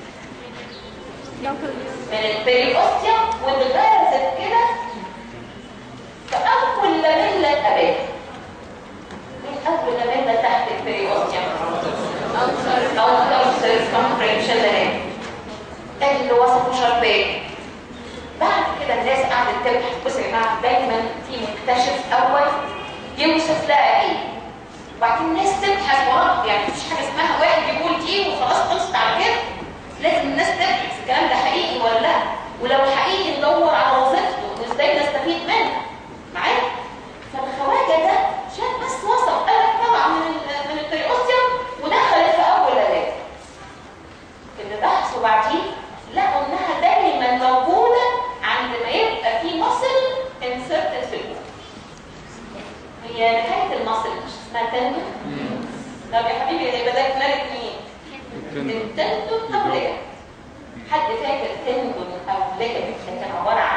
Speaker 1: من البريوستيوم واتغرزت كده في اول لاميلا اتقابلت. مين اول لاميلا تحت البريوستيوم؟ اوتر سيركمفرنس شلالات اللي وصفه شاربيه. بعد كده الناس قعدت تبحث. بصوا يا جماعه دايما في مكتشف اول يوصف لها ايه وبعدين الناس تبحث وراه. يعني مفيش حاجه اسمها واحد يقول دي وخلاص خلصت على كده. لازم الناس تبحث الكلام ده حقيقي ولا لا، ولو حقيقي ندور على وظيفته وازاي نستفيد منها. معايا؟ فالخواجه ده شاف بس وصف قلب طبعا من من البريوستيوم ودخلت في اول علاج. اللي بحثوا بعديه لقوا انها دايما موجوده عند ما يبقى في مصل انسرتد في الجو. هي نهايه المصل مش اسمها تندون؟ طب يا حبيبي يبقى ده مالك مين؟ التندون او ليجمنت. حد فاكر تندون او ليجمنت كان عباره عن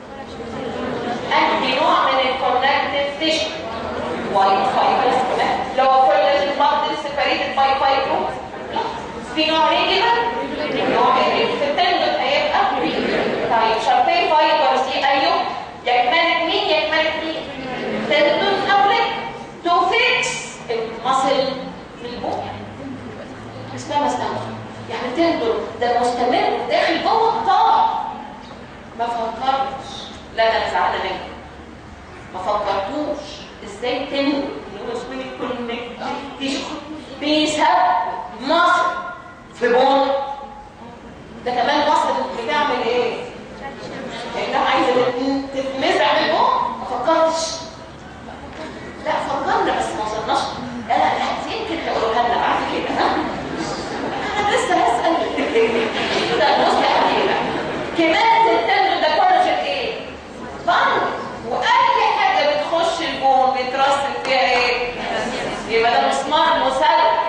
Speaker 1: انهي نوع من الكونكتيف تيشو؟ وايت فايبرز. كمان لو كولاجين بادل سيبريتد باي فايبرو في نوع ريجولار نوع ريجولار. في التندون هيبقى طيب شاربي فايبرز دي ايوه يكملك مين يكملك مين؟ تندون او ليجمنت تو فيكس المصل في البوق اسمها مستمر. يعني تندون ده مستمر داخل جوه طبعا. ما فكرتش لا ده انا زعلانه منك ما فكرتوش ازاي تندون اللي هو اسمه الكونكتيف بيسبب مصل في بون. ده كمان مصل بتعمل ايه؟ انها عايزه تتمزع من البون. ما فكرتش لا فكرنا بس ما وصلناش. لا لا لا يمكن هيقولوها لنا بعد كده. ها انا لسه هسال ده بص يا حبيبي كمان التندون ده كولاجين ايه؟ بند. واي حاجه بتخش البون بيترسب فيها ايه؟ يبقى ده مسمار مسلح.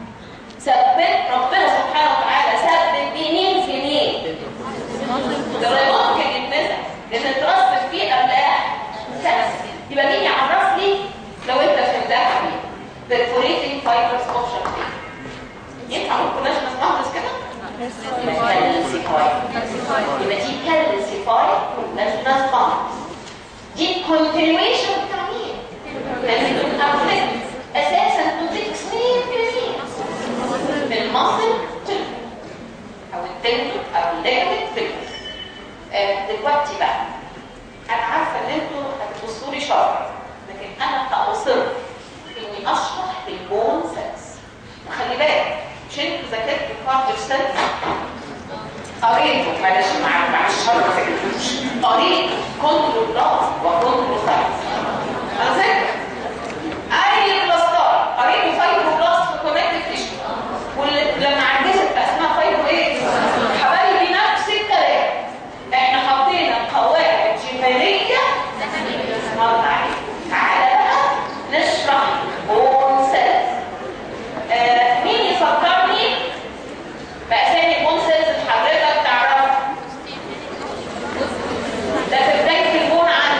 Speaker 1: ثبت ربنا سبحانه وتعالى ثبت بمين في مين؟ ده ممكن يتنزع لان اترسب فيه املاح سلس. يبقى مين يعرف لي لو انت فهمتها حبيبي؟ perforating fibers of Sharpay. ينفع نقول كناش نستخلص كده؟ كالسيفاي. يبقى دي كالسيفاي ناشونال فاند. دي كونتينيويشن بتاع مين؟ تندون او ليجمنت. اساسا تنتج سنين كتير من المصل او التندون او الليجمنت. آه دلوقتي بقى انا عارفه ان انتوا هتبصوا لي شر لكن انا هاصر اني اشرح البون سيلز. وخلي بالك مش انتوا ذاكرتوا كارتر سيلز قريتوا معلش مع مع الشر ما ذاكرتوش قريتوا كوندروبلاست وكوندروسايتس. انا ذاكر اي بلاستار قريتوا فايبروبلاست في كونكتيف تيشو ولما عجزت بقى اسمها فايبرو ايه؟ حبايبي نفس الكلام. احنا حطينا قواعد جبليه اسمها عليها. تعالى بقى نشرح بون سيلز. آه مين يفكرني بأسامي بون سيلز اللي حضرتك تعرفها؟ ده في بداية البون عندك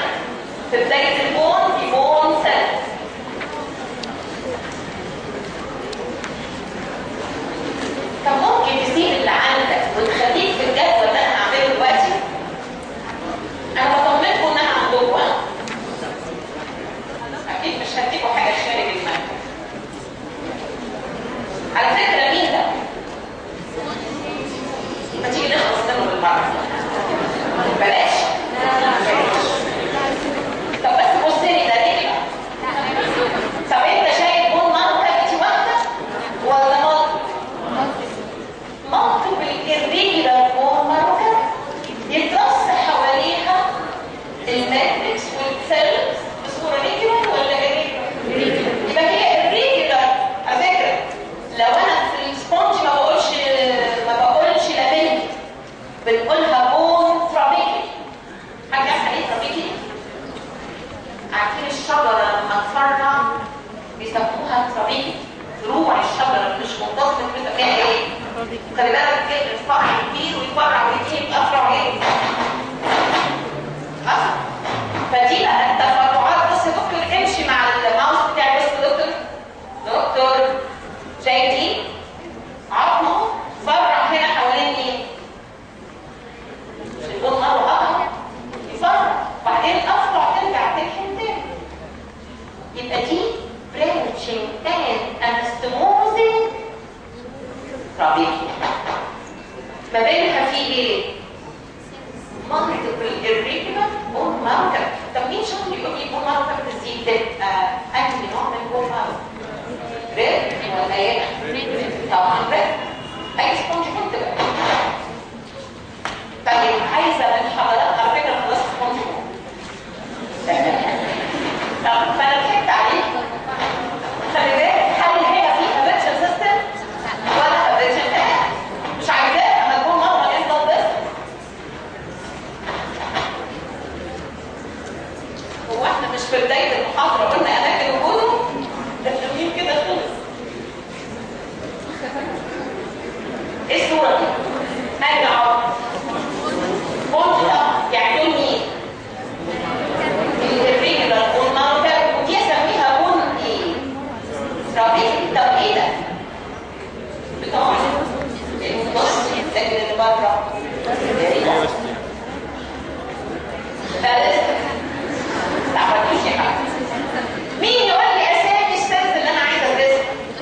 Speaker 1: الريجولار بون مارو كافيتي. طب مين شاطر يقول لي بون مارو كافيتي دي تبقى انهي نوع من البون مارو؟ ريد ولا ايه؟ طبعا ريد. اي سبونج كنت بقى. طيب عايزه من حضرتك على فكره خلاص سبونج طب فانا ضحكت عليك. خلي بالك هل هي فيها فيرتشوال سيستم ولا فيرتشوال تاني؟ مش عايزاه اما تكون مره يفضل بس. هو احنا مش في بدايه المحاضره قلنا اماكن وجوده؟ ده جميل كده خلص. ايه الصوره دي؟ ارجع بونت يعني دول مين؟ الريجولار بون مارو كافيتي ودي اسميها بون ايه؟ رابيكي. طب ايه ده؟ بتاع النص لكن اللي بره ده لسه ما عملتوش يا حاجه. مين يقول لي اسامي السيلز اللي انا عايزه ادرسها؟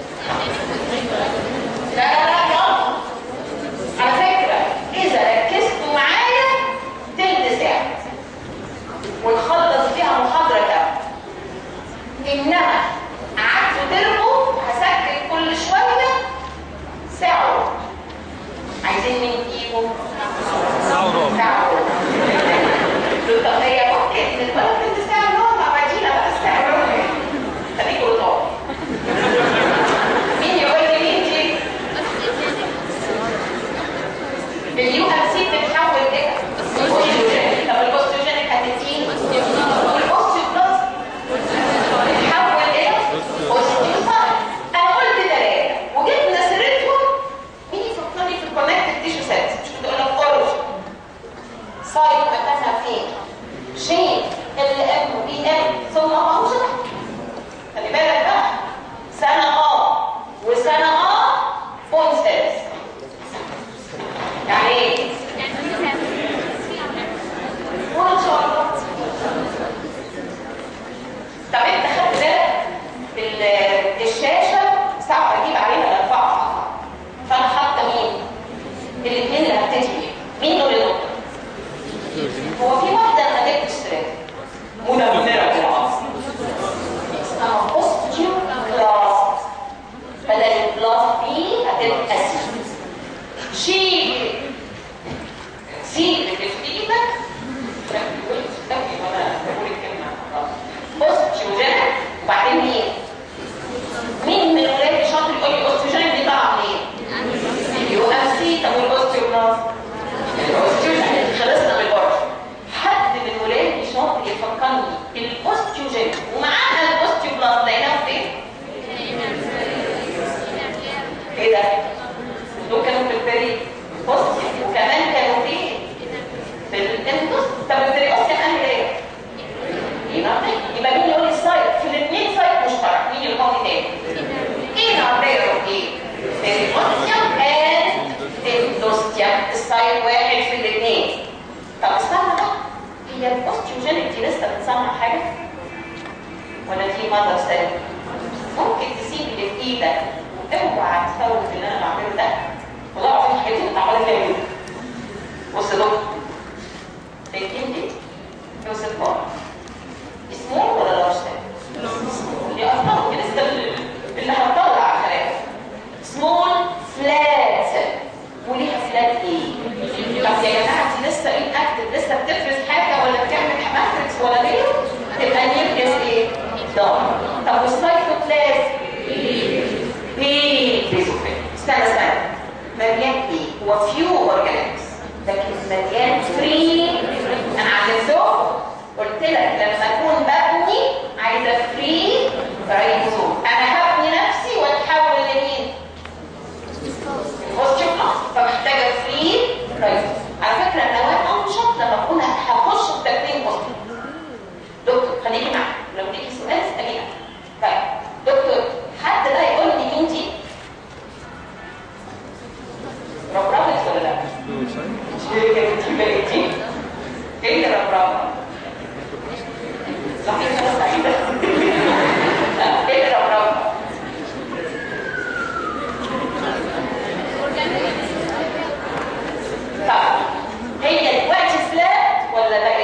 Speaker 1: لا لا لا يلا. على فكره اذا ركزتوا معايا تلت ساعه ونخلص فيها محاضره كامله، انما قعدتوا ترموا هسكت كل شويه ساعه وربع. عايزين مين فيهم؟
Speaker 2: ساعه وربع.
Speaker 1: ساعه وربع. طب هي ممكن نتولد تلت ساعه اللي هو مع بديله بقى الساعه وربع. خليكوا لطاف. مين يقول لي مين دي؟ اليو ام سي بتتحول كده. طب البوستوجينيك هتديني والاوستيوبلاست بتتحول ايه؟ اوستيوسايت. انا قلت ثلاثه وجبنا سيرتهم. مين يفكرني في الكونكتيف تيشو سيلز؟ مش كنت اقول لك اوريجن سايت مكانها فين؟ شين ال ام بي ام ثم فانكشن. خلي بالك بقى سنه اه وسنه اه بون سيلز. يعني ايه؟ وان شاء الله. طب انت خدت بالك الشاشه صعب اجيب عليها ارفعها، فانا حاطه مين؟ الاثنين اللي هبتدي بيهم. مين دول يا دكتور؟ هو في واحده انا جبت اشتراك منمره بالعصر اسمها اوستيوبلاست، بدل البلاست دي هتبقى سي. شيل سي اللي في ايدك اوستيوجينيك. وبعدين مين؟ مين من الولاد شاطر يقول لي اوستيوجينيك دي طالعه منين؟ يو ام سي. طب والاوستيوبلاست؟ الاوستيوجينيك خلصنا من البرج. حد من الولاد شاطر يفكرني الاوستيوجينيك ومعاها الاوستيوبلاست لقيناها فين؟ ايه ده؟ دول كانوا في البريد اوستيو وكمان كانوا فين؟ في الانتوس. طب البريد كان ايه؟ يبقى مين يقول لي السايت؟ في الاثنين سايت مشترك. مين يقول لي تاني؟ ايه نعبره ايه؟ الاوستيوم اند اندوستيوم. السايت واحد في الاثنين. طب استنى بقى، هي الاوستيوجينيك دي لسه بتصنع حاجه؟ ولا دي ماذر سيل؟ ممكن تسيب اللي في ايدك اوعى تفوت اللي انا بعمله ده. والله العظيم حاجتي بتعمل فيها كده. بص يا دكتور، شايفين دي؟ يوسف بار سمول ولا لارج سيل؟ اللي اصلا لسه اللي هتطلع خلايا سمول فلات سيل. وليها فلات ايه؟ طب يا جماعه دي لسه ايه اكتف؟ لسه بتفرز حاجه ولا بتعمل ماتريكس ولا غيره؟ تبقى نيوكليس ايه؟ دار. طب والسايتوبلازم؟ ايه؟ بيزوفيل. استنى استنى، مليان ايه؟ هو فيو اورجانيزمز لكن مليان فري. انا علمته قلت لك لما اكون ببني عايزه فري رايبوزوم. انا هبني نفسي واتحول لمين؟ اوستيوبلاست. فمحتاجه فري رايبوزوم. على فكره النواه انشط لما اكون هخش في تكوين اوستيوبلاست. دكتور خليكي معايا، لو ليكي سؤال اساليني. طيب دكتور حد بقى يقول لي مين دي؟ ربربت ولا لا؟ مش هي كانت دي بقيتي؟ ايه اللي ربربت؟ صحيح انا سعيده. ايه اللي ربربت؟ طب هي دلوقتي فلات ولا بقت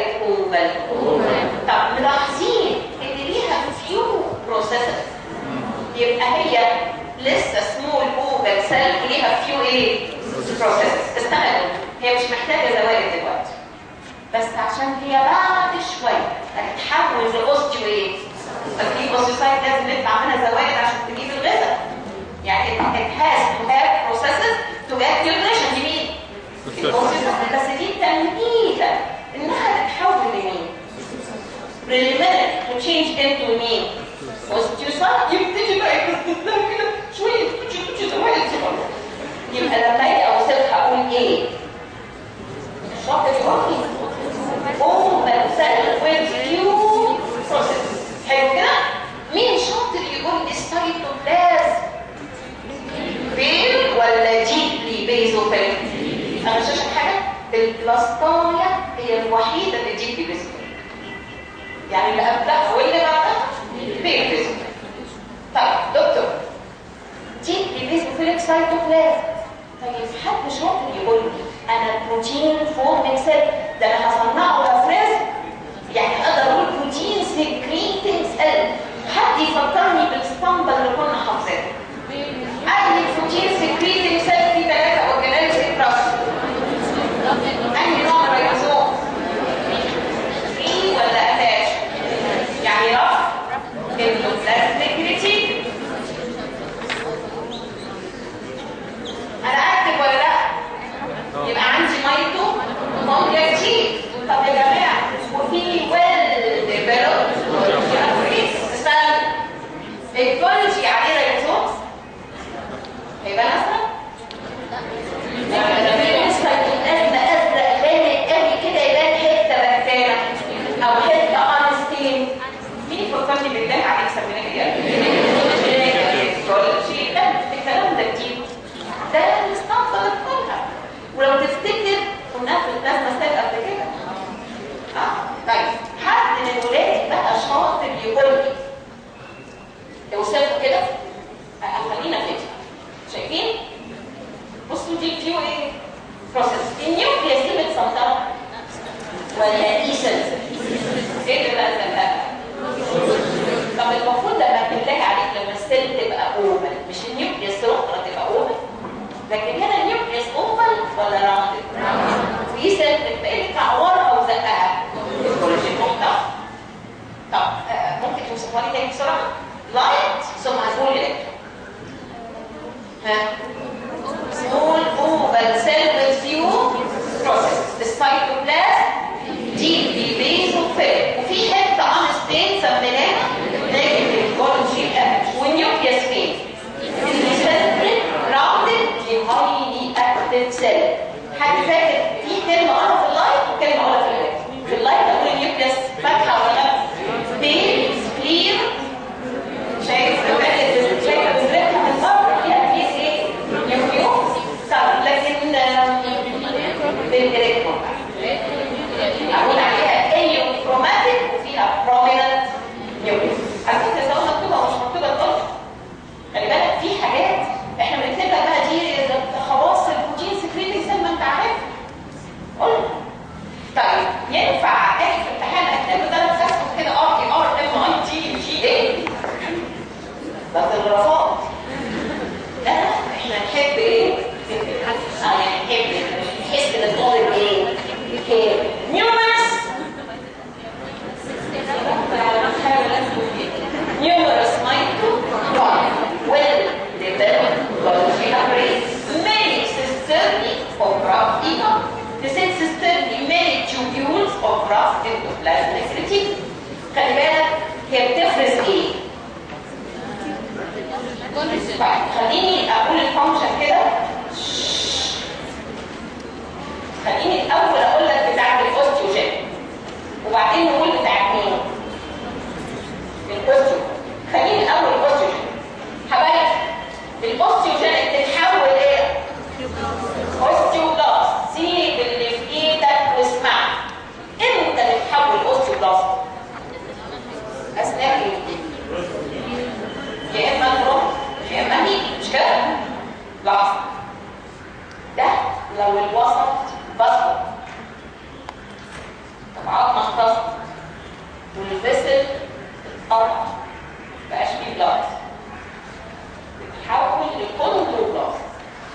Speaker 1: عشان هي بعد شويه هتتحول لاوستيو ايه؟ فدي اوستيوسايت لازم نطلع منها زوائد عشان تجيب الغذاء. يعني it has to have processes to get nutrition. دي مين؟ الاوستيوسايت. بس دي تمهيدا انها تتحول لمين؟ preliminary to change into مين؟ اوستيوسايت. يبتدي بقى يكتب لها كده شويه تشي تشي زوائد صغيره. يبقى لما اجي اوصفها اقول ايه؟ شاطر يقول لي اوفر سيل ويز ديو بروسيس. حلو كده؟ مين شاطر يقول لي السيتوبلازم بيل ولا ديبلي بيزوفيل؟ انا مش عشان حاجه البلاستايا هي الوحيده اللي ديبلي بيزوفيل. يعني اللي قبلها واللي بعدها بيل بيزوفيل. طيب دكتور ديبلي بيزوفيلك سيتوبلازم. طيب حد شاطر يقول لي انا بروتين فورمينج سيل ده انا هصنعه افراز، يعني اقدر اقول بروتين سكريتنج سيل. حد يفكرني بالاسطمبه اللي كنا حافظينها. اي بروتين سكريتنج سيل في ثلاثه اورجانيلز افراز. انهي نوع ريبوزوم؟ فري ولا اتاش؟ يعني رف اندوبلازميك ريتيكولوم. انا اكتب ولا لا؟ يبقى عندي مايتو كوندريا كتير. طب يا جماعه وفي ويل ديفلوبد استنى الكواليتي عليه ريبوزومز هيبقى مثلا لما بالنسبه للازمه ازرق غامق قوي كده يبان حته بكتيريا او حته انستين. مين فكرني بالله عليك سميناها ايه؟ الكواليتي ده الكلام ده كتير. ده الاسطمبه اللي بتقولها. ولو تفتكر كنا في البلازما سيل قبل كده. اه طيب حد من ولادي بقى شاطر يقول لي اوصفه كده. خلينا كده شايفين؟ بصوا دي كيو ايه؟ بروسيس. النيوكليس دي متسنطره ولا اي سيل؟ ايه اللي بقى سنتها؟ طب المفروض لما بالله عليك لما السيل تبقى اوفل مش النيوكليس الاخرى تبقى اوفل؟ لكن هنا النيوكليس اوفل ولا راوندد؟ في سيل بتبقى تعورها وزقها الكولاجين محتوى. طب آه ممكن توصفها لي تاني بسرعه؟ لايت ثم هنقول الكترون. ها سمول اوفل سيل with few processes. السيتوبلازم ديبلي بيزوفيل وفي حته انستين سميناها نيجاتيف كولاجين والنيوكليس فين؟ السيل راوندد هايلي اكتف سيل. حد فاكر في كلمه قرا في اللايت وكلمه قرا في الالكترون؟ في اللايت اقول النيوكليس فاتحه ولا لا؟ بيل كلير. شايف شايف بذرتها من بره فيها بيس ايه؟ نيوكليوس. طب لكن الالكترون اقول عليها اليوكروماتيك وفيها بروميننت نيوكليوس. على فكره سواء مكتوبه او مش مكتوبه الغلط. خلي بالك في حاجات احنا بنكتبها بقى دي خواص البروتين سكريتنج سيل ما انت عارف. قول طيب ينفع اجي في امتحان اكتب ده بس كده ار اي ار ام اي تي جي اي بس الرفاض لا احنا نحب ايه؟ اه يعني نحب نحس ان الطالب ايه؟ كام نيومرس نيومرس مايكرو ويل ديفلوبد كولاجين ابريز many cisternae of rough eco. The cisternae many tubules of rough endoplasmic reticulum. خلي بالك هي بتفرز ايه؟ طيب خليني اقول الفانكشن كده. خليني الاول اقول لك بتاعت الاوستيوجين وبعدين نقول بتاعت مين؟ الاوستيو. خليني الاول الاوستيوجين. حبايب الاوستيوجين بتتحول ايه؟ اوستيوبلاست. سيب اللي في ايدك واسمع. امتى بتتحول اوستيوبلاست؟ اثناء ايه؟ يا اما نروح يا اما نيجي مش كده؟ لحظه. ده لو الوسط بسط طب عظمه اختصت والفيسل اتقطع مبقاش فيه بلاد بتتحول لكوندروبلاست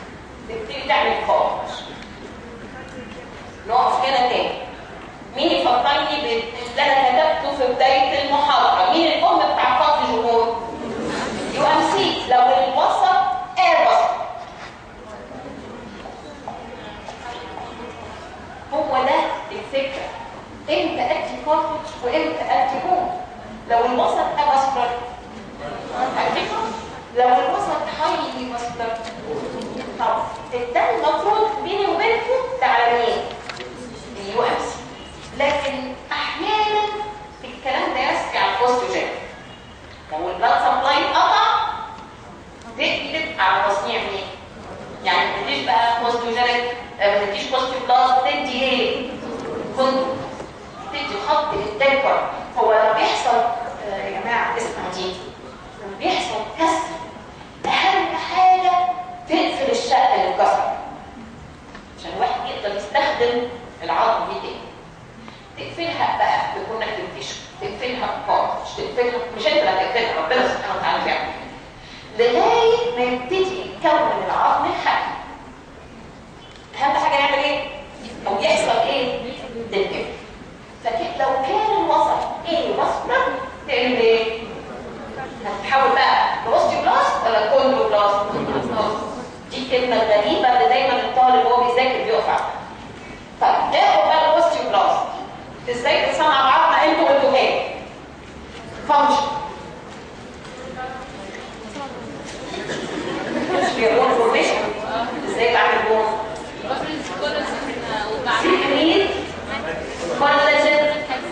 Speaker 1: تبتدي تعمل خارج. نقف هنا تاني. مين يفكر فكرني باللي انا كتبته في بدايه المحاضره. مين الام بتاع خط الجمهور؟ يو ام سي. لو الوسط ابسط هو ده الفكره. امتى ادي كارتج وامتى ادي هوم؟ لو الوسط ابسط لو الوسط هايلي ماستر. طب ده المفروض بيني وبينكم تعلمين اليو ام سي، لكن احيانا الكلام ده يسري على البوستوجين. لو البلاد سبلاي اتقطع تقلب على تصنيع مين؟ يعني ما تديش بقى بوستوجينيك، ما تديش بوستيف بلاد، تدي ايه؟ كنت تدي خط للدايبر. هو لما بيحصل آه يا جماعه اسمعوا دي، لما بيحصل كسر اهم حاجه تقفل الشق اللي اتكسر عشان الواحد يقدر يستخدم العظم دي تاني. تقفلها بقى بكونكتيف تيشو، تقفلها بكارتج، تقفلها مش انت اللي هتقفلها، ربنا سبحانه وتعالى بيعمل لغايه ما يبتدي يتكون العظم الحي. اهم حاجه يعمل ايه؟ او يحصل ايه؟ تنكفل. فلو كان الوسط ايه مصنع تعمل ايه؟ هتتحول بقى لاوستيوبلاست ولا كوندروبلاست؟ دي الكلمه الغريبه اللي دايما الطالب وهو بيذاكر بيقف عنها. طيب ناخد بقى الاوستيوبلاست. ازاي تصنع العظمه؟ انتوا قلتوا ايه؟ فانكشن. مش بيقول فورميشن. ازاي بعمل بون؟ سيكريت كولاجين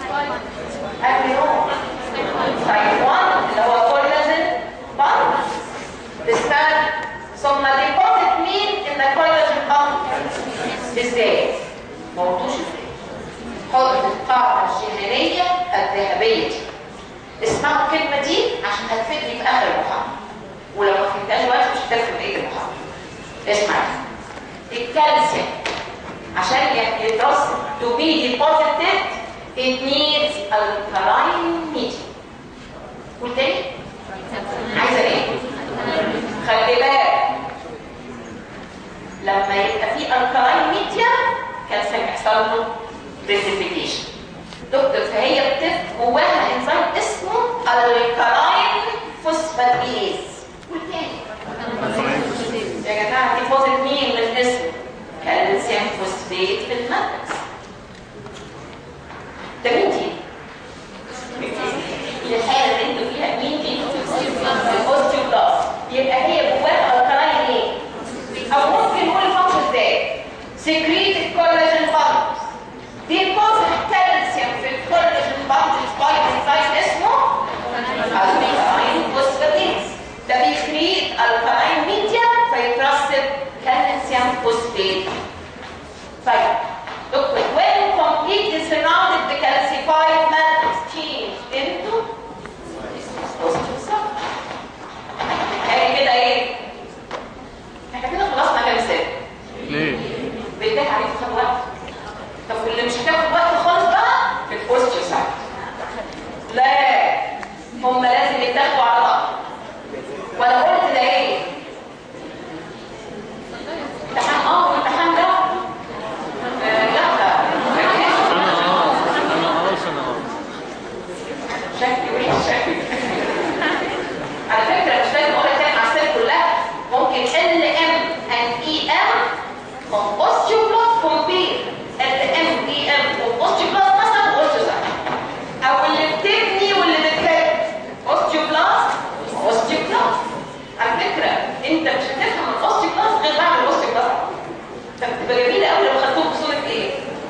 Speaker 1: امينو تايب واحد اللي هو كولاجين بامب تستخدم ثم ديبوزيت مين ان الكولاجين بامب. ازاي؟ ما قلتوش ازاي. حط القاعده الجينيريه الذهبيه دي. اسمعوا الكلمه دي عشان هتفيدني في اخر المحاضره، ولو ما فهمتهاش دلوقتي مش هتفهم بقيه المحاضره. اسمع الكالسيوم عشان يدرس to be deposited it needs alkaline medium. قول تاني؟ عايزه ايه؟ خلي بالك لما يبقى في alkaline medium كالسيوم يحصل له precipitation. دكتور فهي بتف جواها انزيم اسمه alkaline phosphatase. قول تاني يا جماعه ديبوزيت مين من اسمه؟ كالسيوم فوسفات في الماتريكس. ده مين دي؟ الحاله اللي انتوا فيها مين دي؟ الاوستيوبلاست. يبقى هي جواها الكلاين ايه؟ او ممكن نقول الفانكشن ازاي؟ سكريت الكولاجين بامبس. ديبوزيت كالسيوم في الكولاجين بامبس باي انزيم اسمه الكلاين فوسفاتيز. ده بيكريت الكلاين ميديا فيترسب كالسيوم فوسفات. طيب دكتور when completely surrounded the calcified matrix change into osteocyte. يعني كده ايه؟ احنا كده خلصنا كام سنه؟ ليه؟ بيديك عليك خد وقت. طب واللي مش هتاخد وقت خالص بقى في الاوستيوسايت. لا هم لازم يتاخدوا على بعض. وانا قلت ده ايه؟ امتحان اه والامتحان ده آه لا شكلي وحش شكلي. على فكره مش لازم اقول لك مع السنه كلها، ممكن ال ام and اي ام of osteoblast compare ال ام اي ام of osteoblast مثلا osteocyte، او اللي بتبني واللي بتكون osteoblast osteoblast. على فكره انت مش هتفهم الاوستيوبلاست غير بعد الاوستيوبلاست. طب تبقى جميله قوي لو خدتوه بصوره ايه؟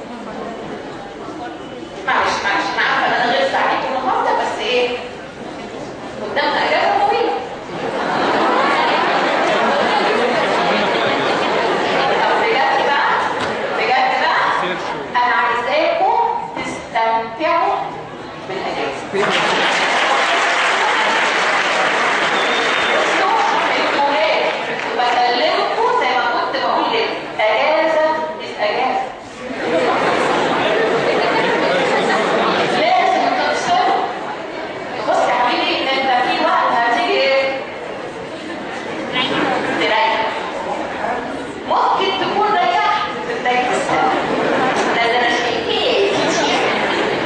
Speaker 1: معلش معلش انا عارفه ان انا غلست عليكم النهارده بس ايه؟ قدامنا اجازه طويله. طب بجد بقى بجد بقى انا عايزاكم تستمتعوا بالاجازه. بكلمكم زي ما كنت بقول لك اجازه مش اجازه. لازم تفصلوا. بص يا حبيبي انت في وقت هتيجي ايه؟ تريح. ممكن تكون ريحت في بدايه السنه. ده انا شايفاه كتير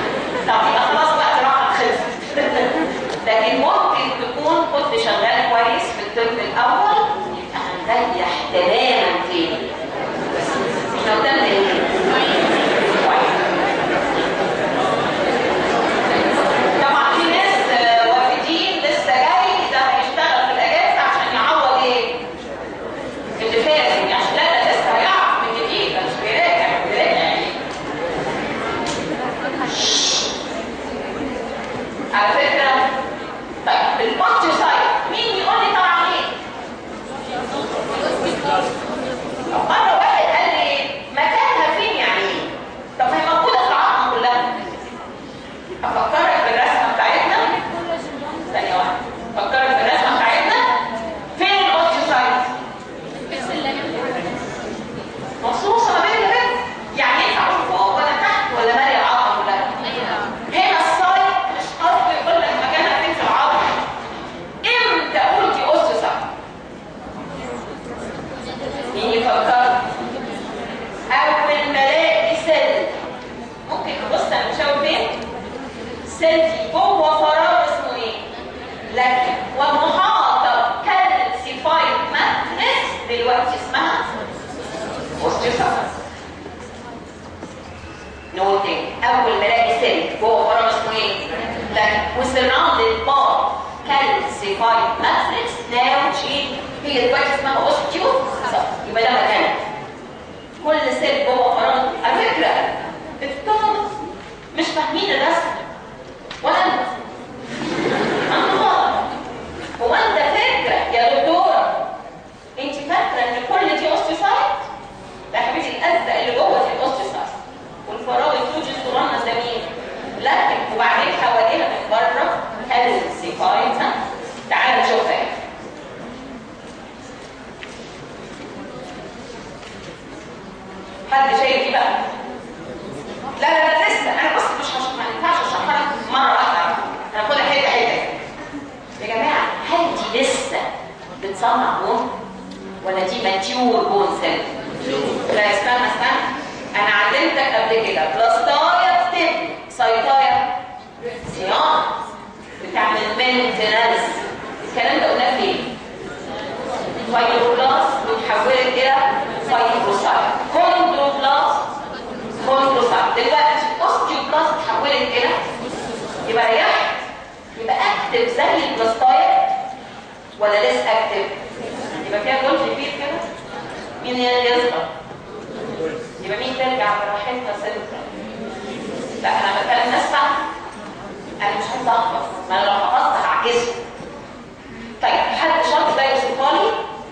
Speaker 1: سيلتي جوه فراغ اسمه ايه؟ لكن ومحاطه كالسيفايد ماتريكس دلوقتي اسمها اوستيوسايت. نقول تاني، اول ما الاقي سيل جوه فراغ اسمه ايه؟ لكن وسراوندد باي كالسيفايد ماتريكس ناو تشين، هي دلوقتي اسمها اوستيوسايت. يبقى ده مكانها. كل سيل جوه فراغ. على فكره الطلبه مش فاهمين الرسم ولا انت هو انت فاكره يا دكتوره، انت فاكره ان كل دي اوستيوسايت؟ لا حبيبتي، الازرق اللي جوه دي الاوستيوسايت والفراغ الفوجي الصغنن ده مين؟ لكن وبعدين حواليها من بره كالسيفايد. تعالوا نشوفها. حد شايف دي بقى؟ لا لا لا لسه انا بس مش هشرح، ما ينفعش اشرحها لك مره واحده، هناخدها حته حته. يا جماعه هل دي لسه بتصنع بون ولا دي ماتيور بون سيل؟ لا استنى استنى، انا علمتك قبل كده بلاستايا بتبني، سيطايا صيانه، بتعمل مينتنس. الكلام ده قلناه فين؟ فايبروبلاست وتحولت الى فايبروسايت، كوندروبلاست كوندروسايت. دلوقتي اوستيوبلاست اتحولت الى، يبقى ريحت، يبقى اكتف زي البلاستايت ولا لسه اكتف؟ يبقى فيها جولد كبير كده. مين يصغر؟ يبقى مين ترجع براحتها سنترا؟ لا انا بتكلم ناس صح، انا مش عايزه احفظ، ما انا لو حفظت هعكسه. طيب حد شاطر ده يوصفها لي؟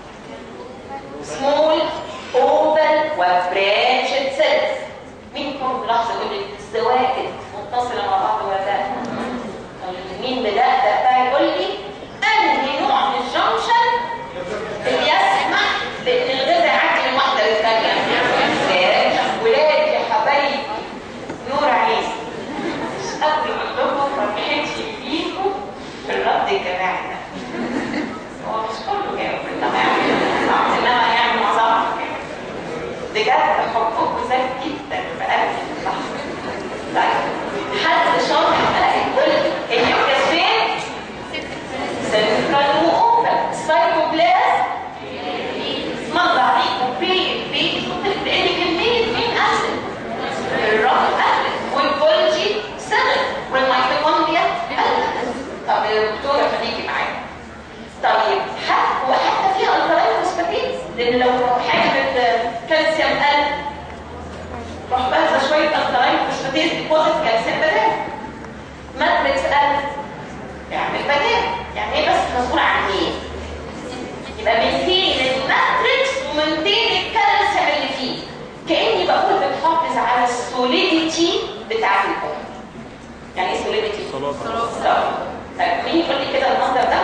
Speaker 1: سمول اوفال وبرانشد سيلز. مين فيكم بلحظه يقول لي الزواكد متصله مع بعض ولا لا؟ مين بدأ بقى يقول لي انهي نوع من الجنكشن اللي يسمح بان الغذاء يعدي من واحده للثانيه؟ ولاد يا حبايبي نور عيني، مش قبل ما اقول لكم فرحتي بيكم في الرد الجماعي ده. هو مش كله جاوب الجماعي، انما يعني معظمهم بجد حبكم زاد جدا في قلبي في اللحظه. طيب حد شاطر بقى يقول لي النيوكليس فين؟ سنترال واوفال. السايتوبلازم مطلع عليكم بي بي لان كميه مين اسيد؟ الرقم اسيد، والجولجي سيل، والميتوكوندريا اسيد. طب يا دكتوره خليكي معايا. طيب حتى وحتى فيها الكلاين فوسفاتيز، لان لو حاجه كالسيوم قل روح بهزه شويه الكلاين فوسفاتيز ديبوزيت كالسيوم بدال. ماتريكس قل يعمل بدال. يعني ايه بس مسؤول عن ايه؟ يبقى منتين الماتريكس ومنتين الكالسيوم اللي فيه، كاني بقول بتحافظ على السوليديتي بتاعت الكون. يعني ايه سوليديتي؟ صلابه. طيب مين يقول لي كده المصدر ده؟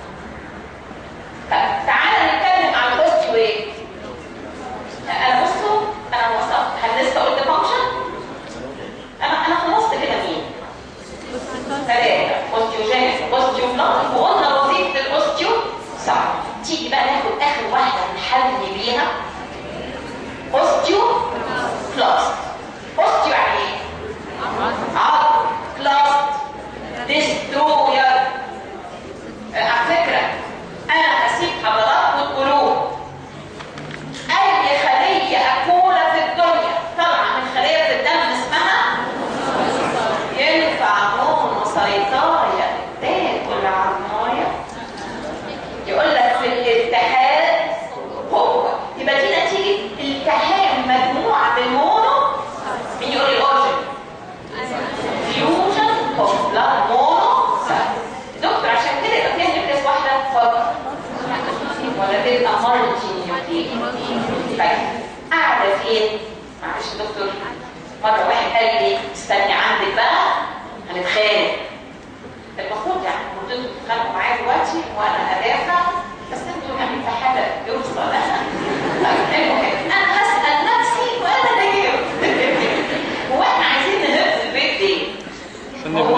Speaker 1: طيب تعالى نتكلم عن الاوستيو ايه؟ انا بصوا انا وصلت، هل لسه قلت فانكشن؟ انا انا خلصت كده مين؟ ثلاثه، اوستيوجينيس، اوستيوبلاست، وقلنا وظيفه الاوستيو صح. تيجي بقى ناخد اخر واحده نحلي بيها اوستيو بلاست. اوستيو يعني ايه؟ عضل. بلاست ديستروير. على فكره انا هسيب حضراتكم تقولوا اي خليه اكوله في الدنيا طالعه من خليه في الدم اسمها ينفع مونوسايتايا تاكل عظمايه؟ يقول لك في الالتحام هو يبقى دي نتيجه التحام مجموعه بالمونو. مين يقول لي الاورجن؟ فيوجن اوف بلاد مونو. دكتور عشان كده يبقى فيها نيوكليس واحده فقط ولا تبقى مالتي نيوكليس؟ طيب قاعده فين؟ معلش يا دكتور، مره واحد قال لي استني عندك بقى هنتخانق. المفروض يعني المفروض تتخانقوا معايا دلوقتي وانا ادافع، بس انتوا يعني في حاجه يوصل انا. طيب المهم انا هسال نفسي وانا بجاوب. هو احنا عايزين نهز البيت ليه؟ هو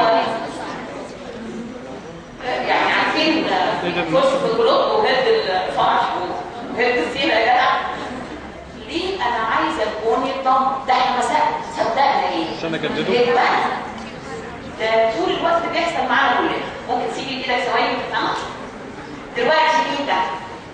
Speaker 1: يعني عارفين فرصه الجلوط وهد الفرح وهد السيره يا جدع؟ ليه انا عايزه الكون يتضم؟ ده احنا مساء صدقنا ايه؟
Speaker 2: عشان اجدده.
Speaker 1: ليه بقى؟ ده طول بيحصل معانا كلنا. ممكن تسيبي كده ثواني وتفهمها. دلوقتي مين ده؟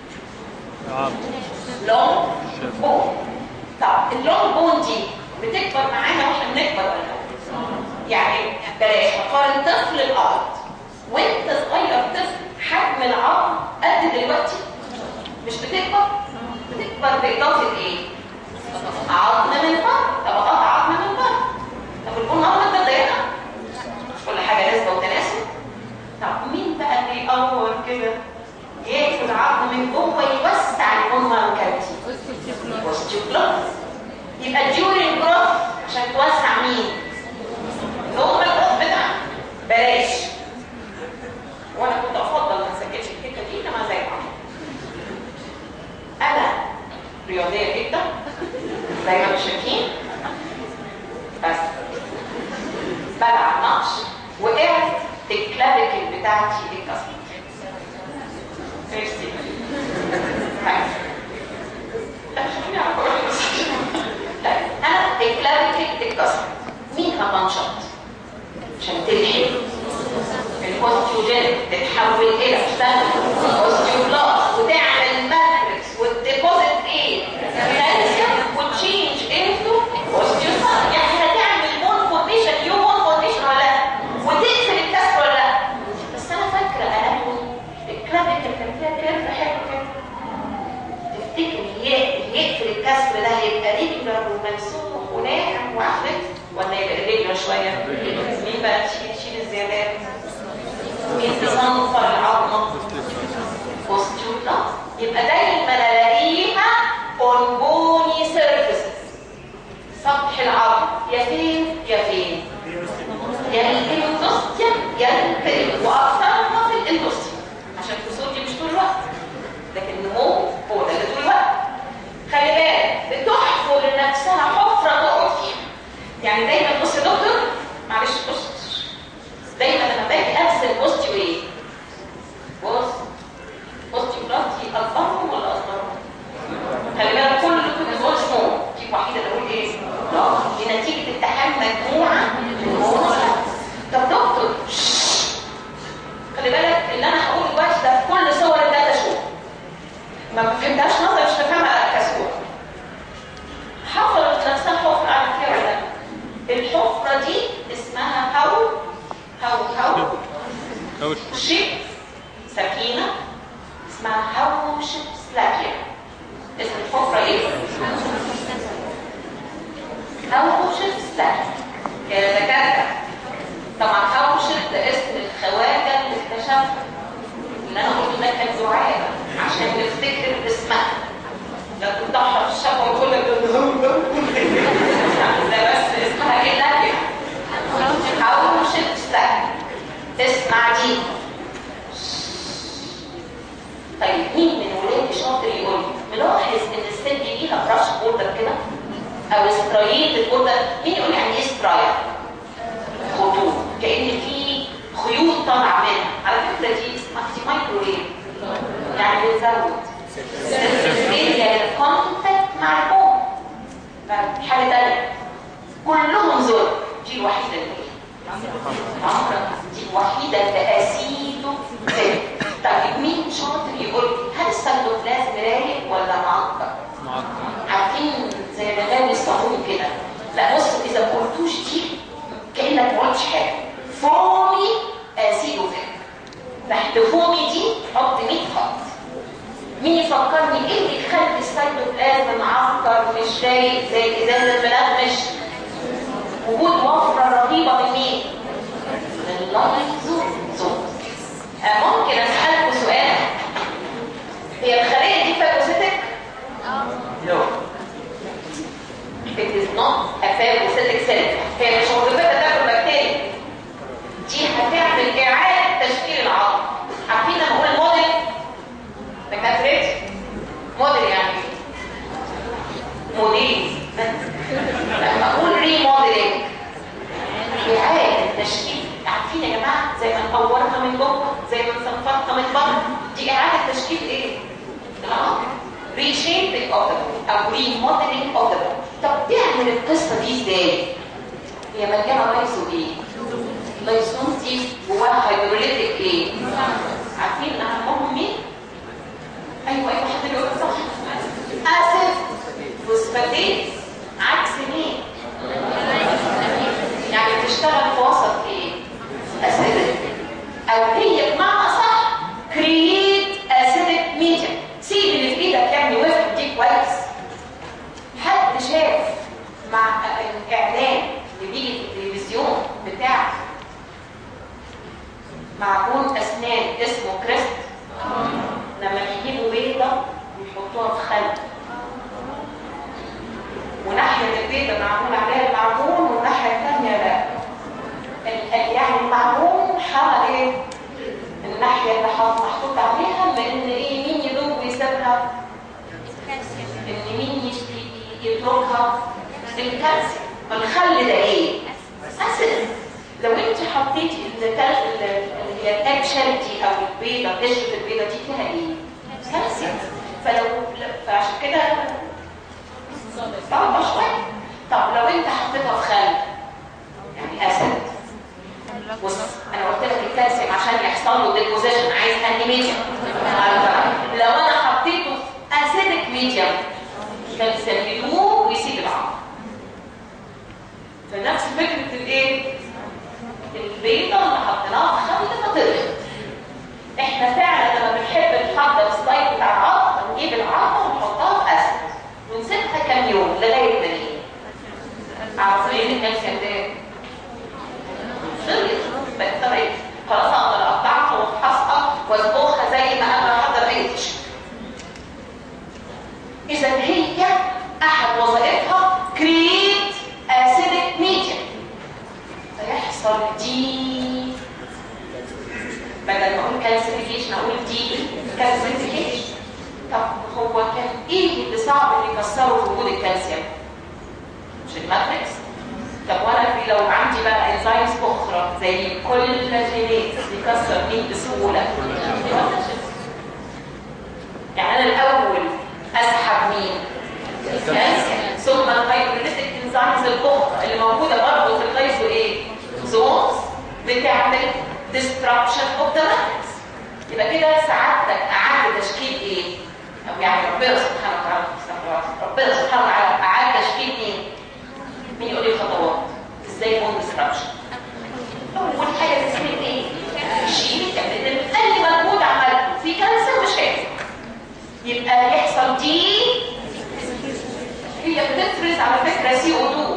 Speaker 1: لونج بون. طب اللونج بون دي بتكبر معانا واحنا بنكبر ولا لا؟ يعني بلاش اقارن طفل الارض وانت صغير طفل، حجم العظم قد دلوقتي مش بتكبر؟ بتكبر باضافه ايه؟ عظم من بره، طبقات عظم من بره. طب البون عظم ده ضيقه؟ مش كل حاجه نسبه وتناسب. طب مين بقى اللي يقور كده ياكل عظم من جوه يوسع البون كافيتي؟ اوستيوبلاست. يبقى ديورين جروث عشان توسع مين؟ نورمال جروث بتاعها. بلاش. وانا كنت افضل ما اسجلش الحته دي انما زي ما انا رياضيه جدا زي ما انتم شايفين، بس بلعب ماتش وقعت الكلافيكل بتاعتي اتكسرت. ميرسي. لا مش عارفين اعرف اقول بس لا انا الكلافيكل اتكسرت. مين هتنشط عشان تلحق الاوستيوجين تتحول الى اوستيوبلاست وتعمل ماتريكس والديبوزيت ايه؟ كالسيوم وتشينج انتو اوستيوسايت. يعني هتعمل بون فورميشن نيو بون فورميشن ولا لا؟ وتقفل الكسر ولا لا؟ بس انا فاكره اناتومي الكلافيكل كان فيها كيرف حلو كده. تفتكر يقفل الكسر ده هيبقى ريجولار وممسوح وناعم وعفرت ولا يبقى ريجولار شويه؟ مين بقى تشيل تشيل الزيادات؟ مين تصنفر العظمه؟ اوستيوبلاست. يبقى دايما الاقيها اون بوني سيرفيسز، سطح العظم يا فين يا فين؟ يا الاندوستيوم يا البريم، واكثرها في الاندوستيوم عشان الكسور دي مش طول الوقت، لكن النمو هو ده اللي طول الوقت. خلي بالك بتحفر لنفسها حفره تقعد فيها. يعني دايما بص يا دكتور، معلش بص، دايما لما باجي ارسم اوستيو ايه؟ بص اوستيوبلاست اكبرهم ولا اصغرهم؟ خلي بالك كل اللي كنت بقول اسمه في وحيده اللي اقول ايه؟ لا دي نتيجه امتحان مجموعه. طب دكتور خلي بالك اللي انا هقوله دلوقتي ده في كل صور الداتا شو. ما فهمتهاش نظري مش هفهمها كصوره. حفرت نفسها حفره على كده ولا لا؟ الحفره دي اسمها هاو هاو هاو شيب سكينه، اسمها هاو شيب سلاكيا. اسم الحفره ايه؟ هاو شيب سلاكيا يا دكاتره. طبعا هاو شيب ده اسم الخواجه اللي اكتشفها. اللي انا قلته ده كان دعاء عشان نفتكر اسمها. لا تضحى في الشقه وتقول لك ده بس اسمها ايه؟ لاكيا. هاو شيب سلاكيا. اسمع دي. طيب مين من ولادي شاطر يقول لي ملاحظ ان الست دي ليها براش بوردر كده او استرايد البوردر؟ مين يقول يعني ايه استرايد؟ خطوط كأن في خيوط طالعه منها. على فكره دي اسمها مايكروويف، يعني بتزود الاريا الكونتاكت مع البون. حاجه ثانيه كلهم زول، دي الوحيده اللي عمرك دي الوحيده اللي اسيده كده. طيب مين شاطر يقول هل السيتوبلازم رايق ولا معقد؟ معقد. عارفين زي ما غاوي الصابون كده. لا بص اذا ما قلتوش دي كانك ما قلتش حاجه. فومي اسيده كده. تحت فومي دي حط مية خط. مين يفكرني ايه اللي يخلي السيتوبلازم معقد مش رايق زي الازاز الملغمش؟ وجود وفره رهيبه من مين؟ من اللايزوزوم. ممكن اسالكم سؤال؟ هي الخليه دي فاجوسيتك؟ No. It is not a phagocytic cell. هي مش وظيفتها تاكل بكتيريا. دي هتعمل اعاده تشكيل العظم. عارفين لما اقول موديل؟ دكاتره موديل يعني موديل. لما اقول ريموديلنج اعاده تشكيل. عارفين يا جماعه زي ما نطورها من جوه زي ما نصنفرها من بره، دي اعاده تشكيل ايه؟ العظم. ريشيبنج اوف ذا او ريموديلنج اوف ذا. طب تعمل القصه دي ازاي؟ هي مليانه لايزو ايه؟ لايزوم دي هيدروليتيك ايه؟ عارفين اهمهم مين؟ ايوه ايوه حد يقول صح. اسيد فوسفاتيز عكس مين؟ يعني بتشتغل في وسط ايه؟ اسيدك، او هي بمعنى صح كرييت اسيدك ميديا. سيب اللي في ايدك يعني وافهم دي كويس. حد شاف مع الاعلان اللي بيجي في التلفزيون بتاع معجون اسنان اسمه كريست؟ لما بيجيبوا بيضه ويحطوها في خل، وناحيه البيضه معمول عليها المعجون والناحيه الثانيه لا. يعني المعجون حمى ايه؟ الناحيه اللي محطوط عليها، لان ايه؟ مين يدوب ويسيبها؟ ان مين يتركها؟ الكالسيوم. فالخل ده ايه؟ اسيد. لو انت حطيتي اللي هي الاج شيل دي او البيضه، قشره البيضه دي فيها ايه؟ كالسيوم. فلو فعشان كده صعبه شويه. طب لو انت حطيتها في خل يعني اسيد. بص انا قلت لك الكالسيوم عشان يحصل له ديبوزيشن عايز انهي ميديوم. لو انا حطيته في اسيدك ميديوم الكالسيوم يدوب ويسيب العظم. فنفس فكره الايه؟ البيضه اللي حطيناها في خل فطرت. احنا فعلا لما بنحب نحضر السلايد بتاع العظم نجيب العظمه ونحطها في اسيد ونسيبها كام يوم لغايه ما ايه؟ عارفين الكالسيوم ده بقت خلاص اقدر اقطعها وافحصها واطبخها زي ما انا بحضر اي ديش. اذا هي احد وظائفها كرييت اسيدك ميديا. فيحصل دي بدل ما اقول كالسيفيكيشن اقول دي كالسيفيكيشن. طب هو كان ايه اللي صعب اللي يكسره في وجود الكالسيوم؟ مش الماتريكس؟ طب وانا في لو عندي بقى انزيمز اخرى زي الكولاجينيز بيكسر مين بسهوله؟ يعني انا الاول اسحب مين؟ الكالسيوم، ثم الهيدروليتيك انزيمز الاخرى اللي موجوده برضه في اللايزو ايه؟ زونز بتعمل ديستربشن اوف ذا ماتريكس. يبقى كده سعادتك اعاد تشكيل ايه؟ او يعني ربنا سبحانه وتعالى ربنا سبحانه وتعالى اعاد تشكيل ايه؟ مين يقول لي الخطوات؟ ازاي بون ديستربشن؟ اول حاجه تسميه ايه؟ شيل لان اي مجهود عملته في كانسر مش هيحصل. يبقى يحصل دي هي بتفرز على فكره سي او اتنين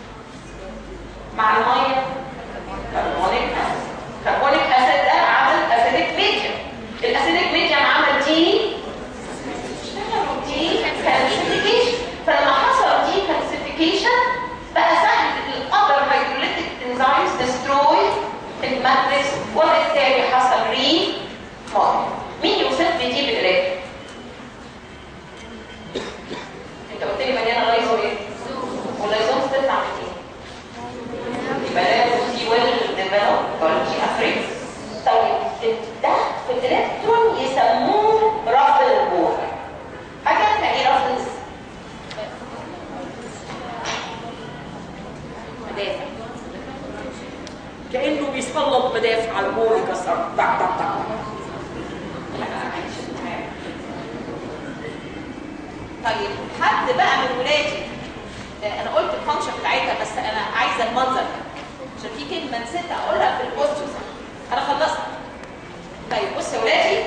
Speaker 1: مع الميه كربونيك اسيد. كربونيك اسيد ده عمل اسيدك ميديوم. الاسيدك ميديوم عمل دي اشتغلوا دي كالسيفيكيشن. فلما حصل دي كالسيفيكيشن بقى سهل الاذر هيدروليتيك انزيمز ديستروي الماتريكس وبالتالي حصل ري فورم. مين يوصف لي دي بالقرايه؟ انت قلت لي مليانه لايزو ايه؟ واللايزومز تطلع من ايه؟ يبقى لازم دي ويل ديفلوب جولجي افريكس. طيب ده في الالكترون يسموه رافل بور. حاجه يعني ايه رافلز؟ مدافع. كانه بيسلط مدافع على البور يكسر دق دق دق. طيب حد بقى من ولادي، انا قلت الفانكشن بتاعتها بس انا عايزه المنظر عشان في كلمه نسيت اقولها في البوستوس. انا خلصت. طيب بصوا يا ولادي،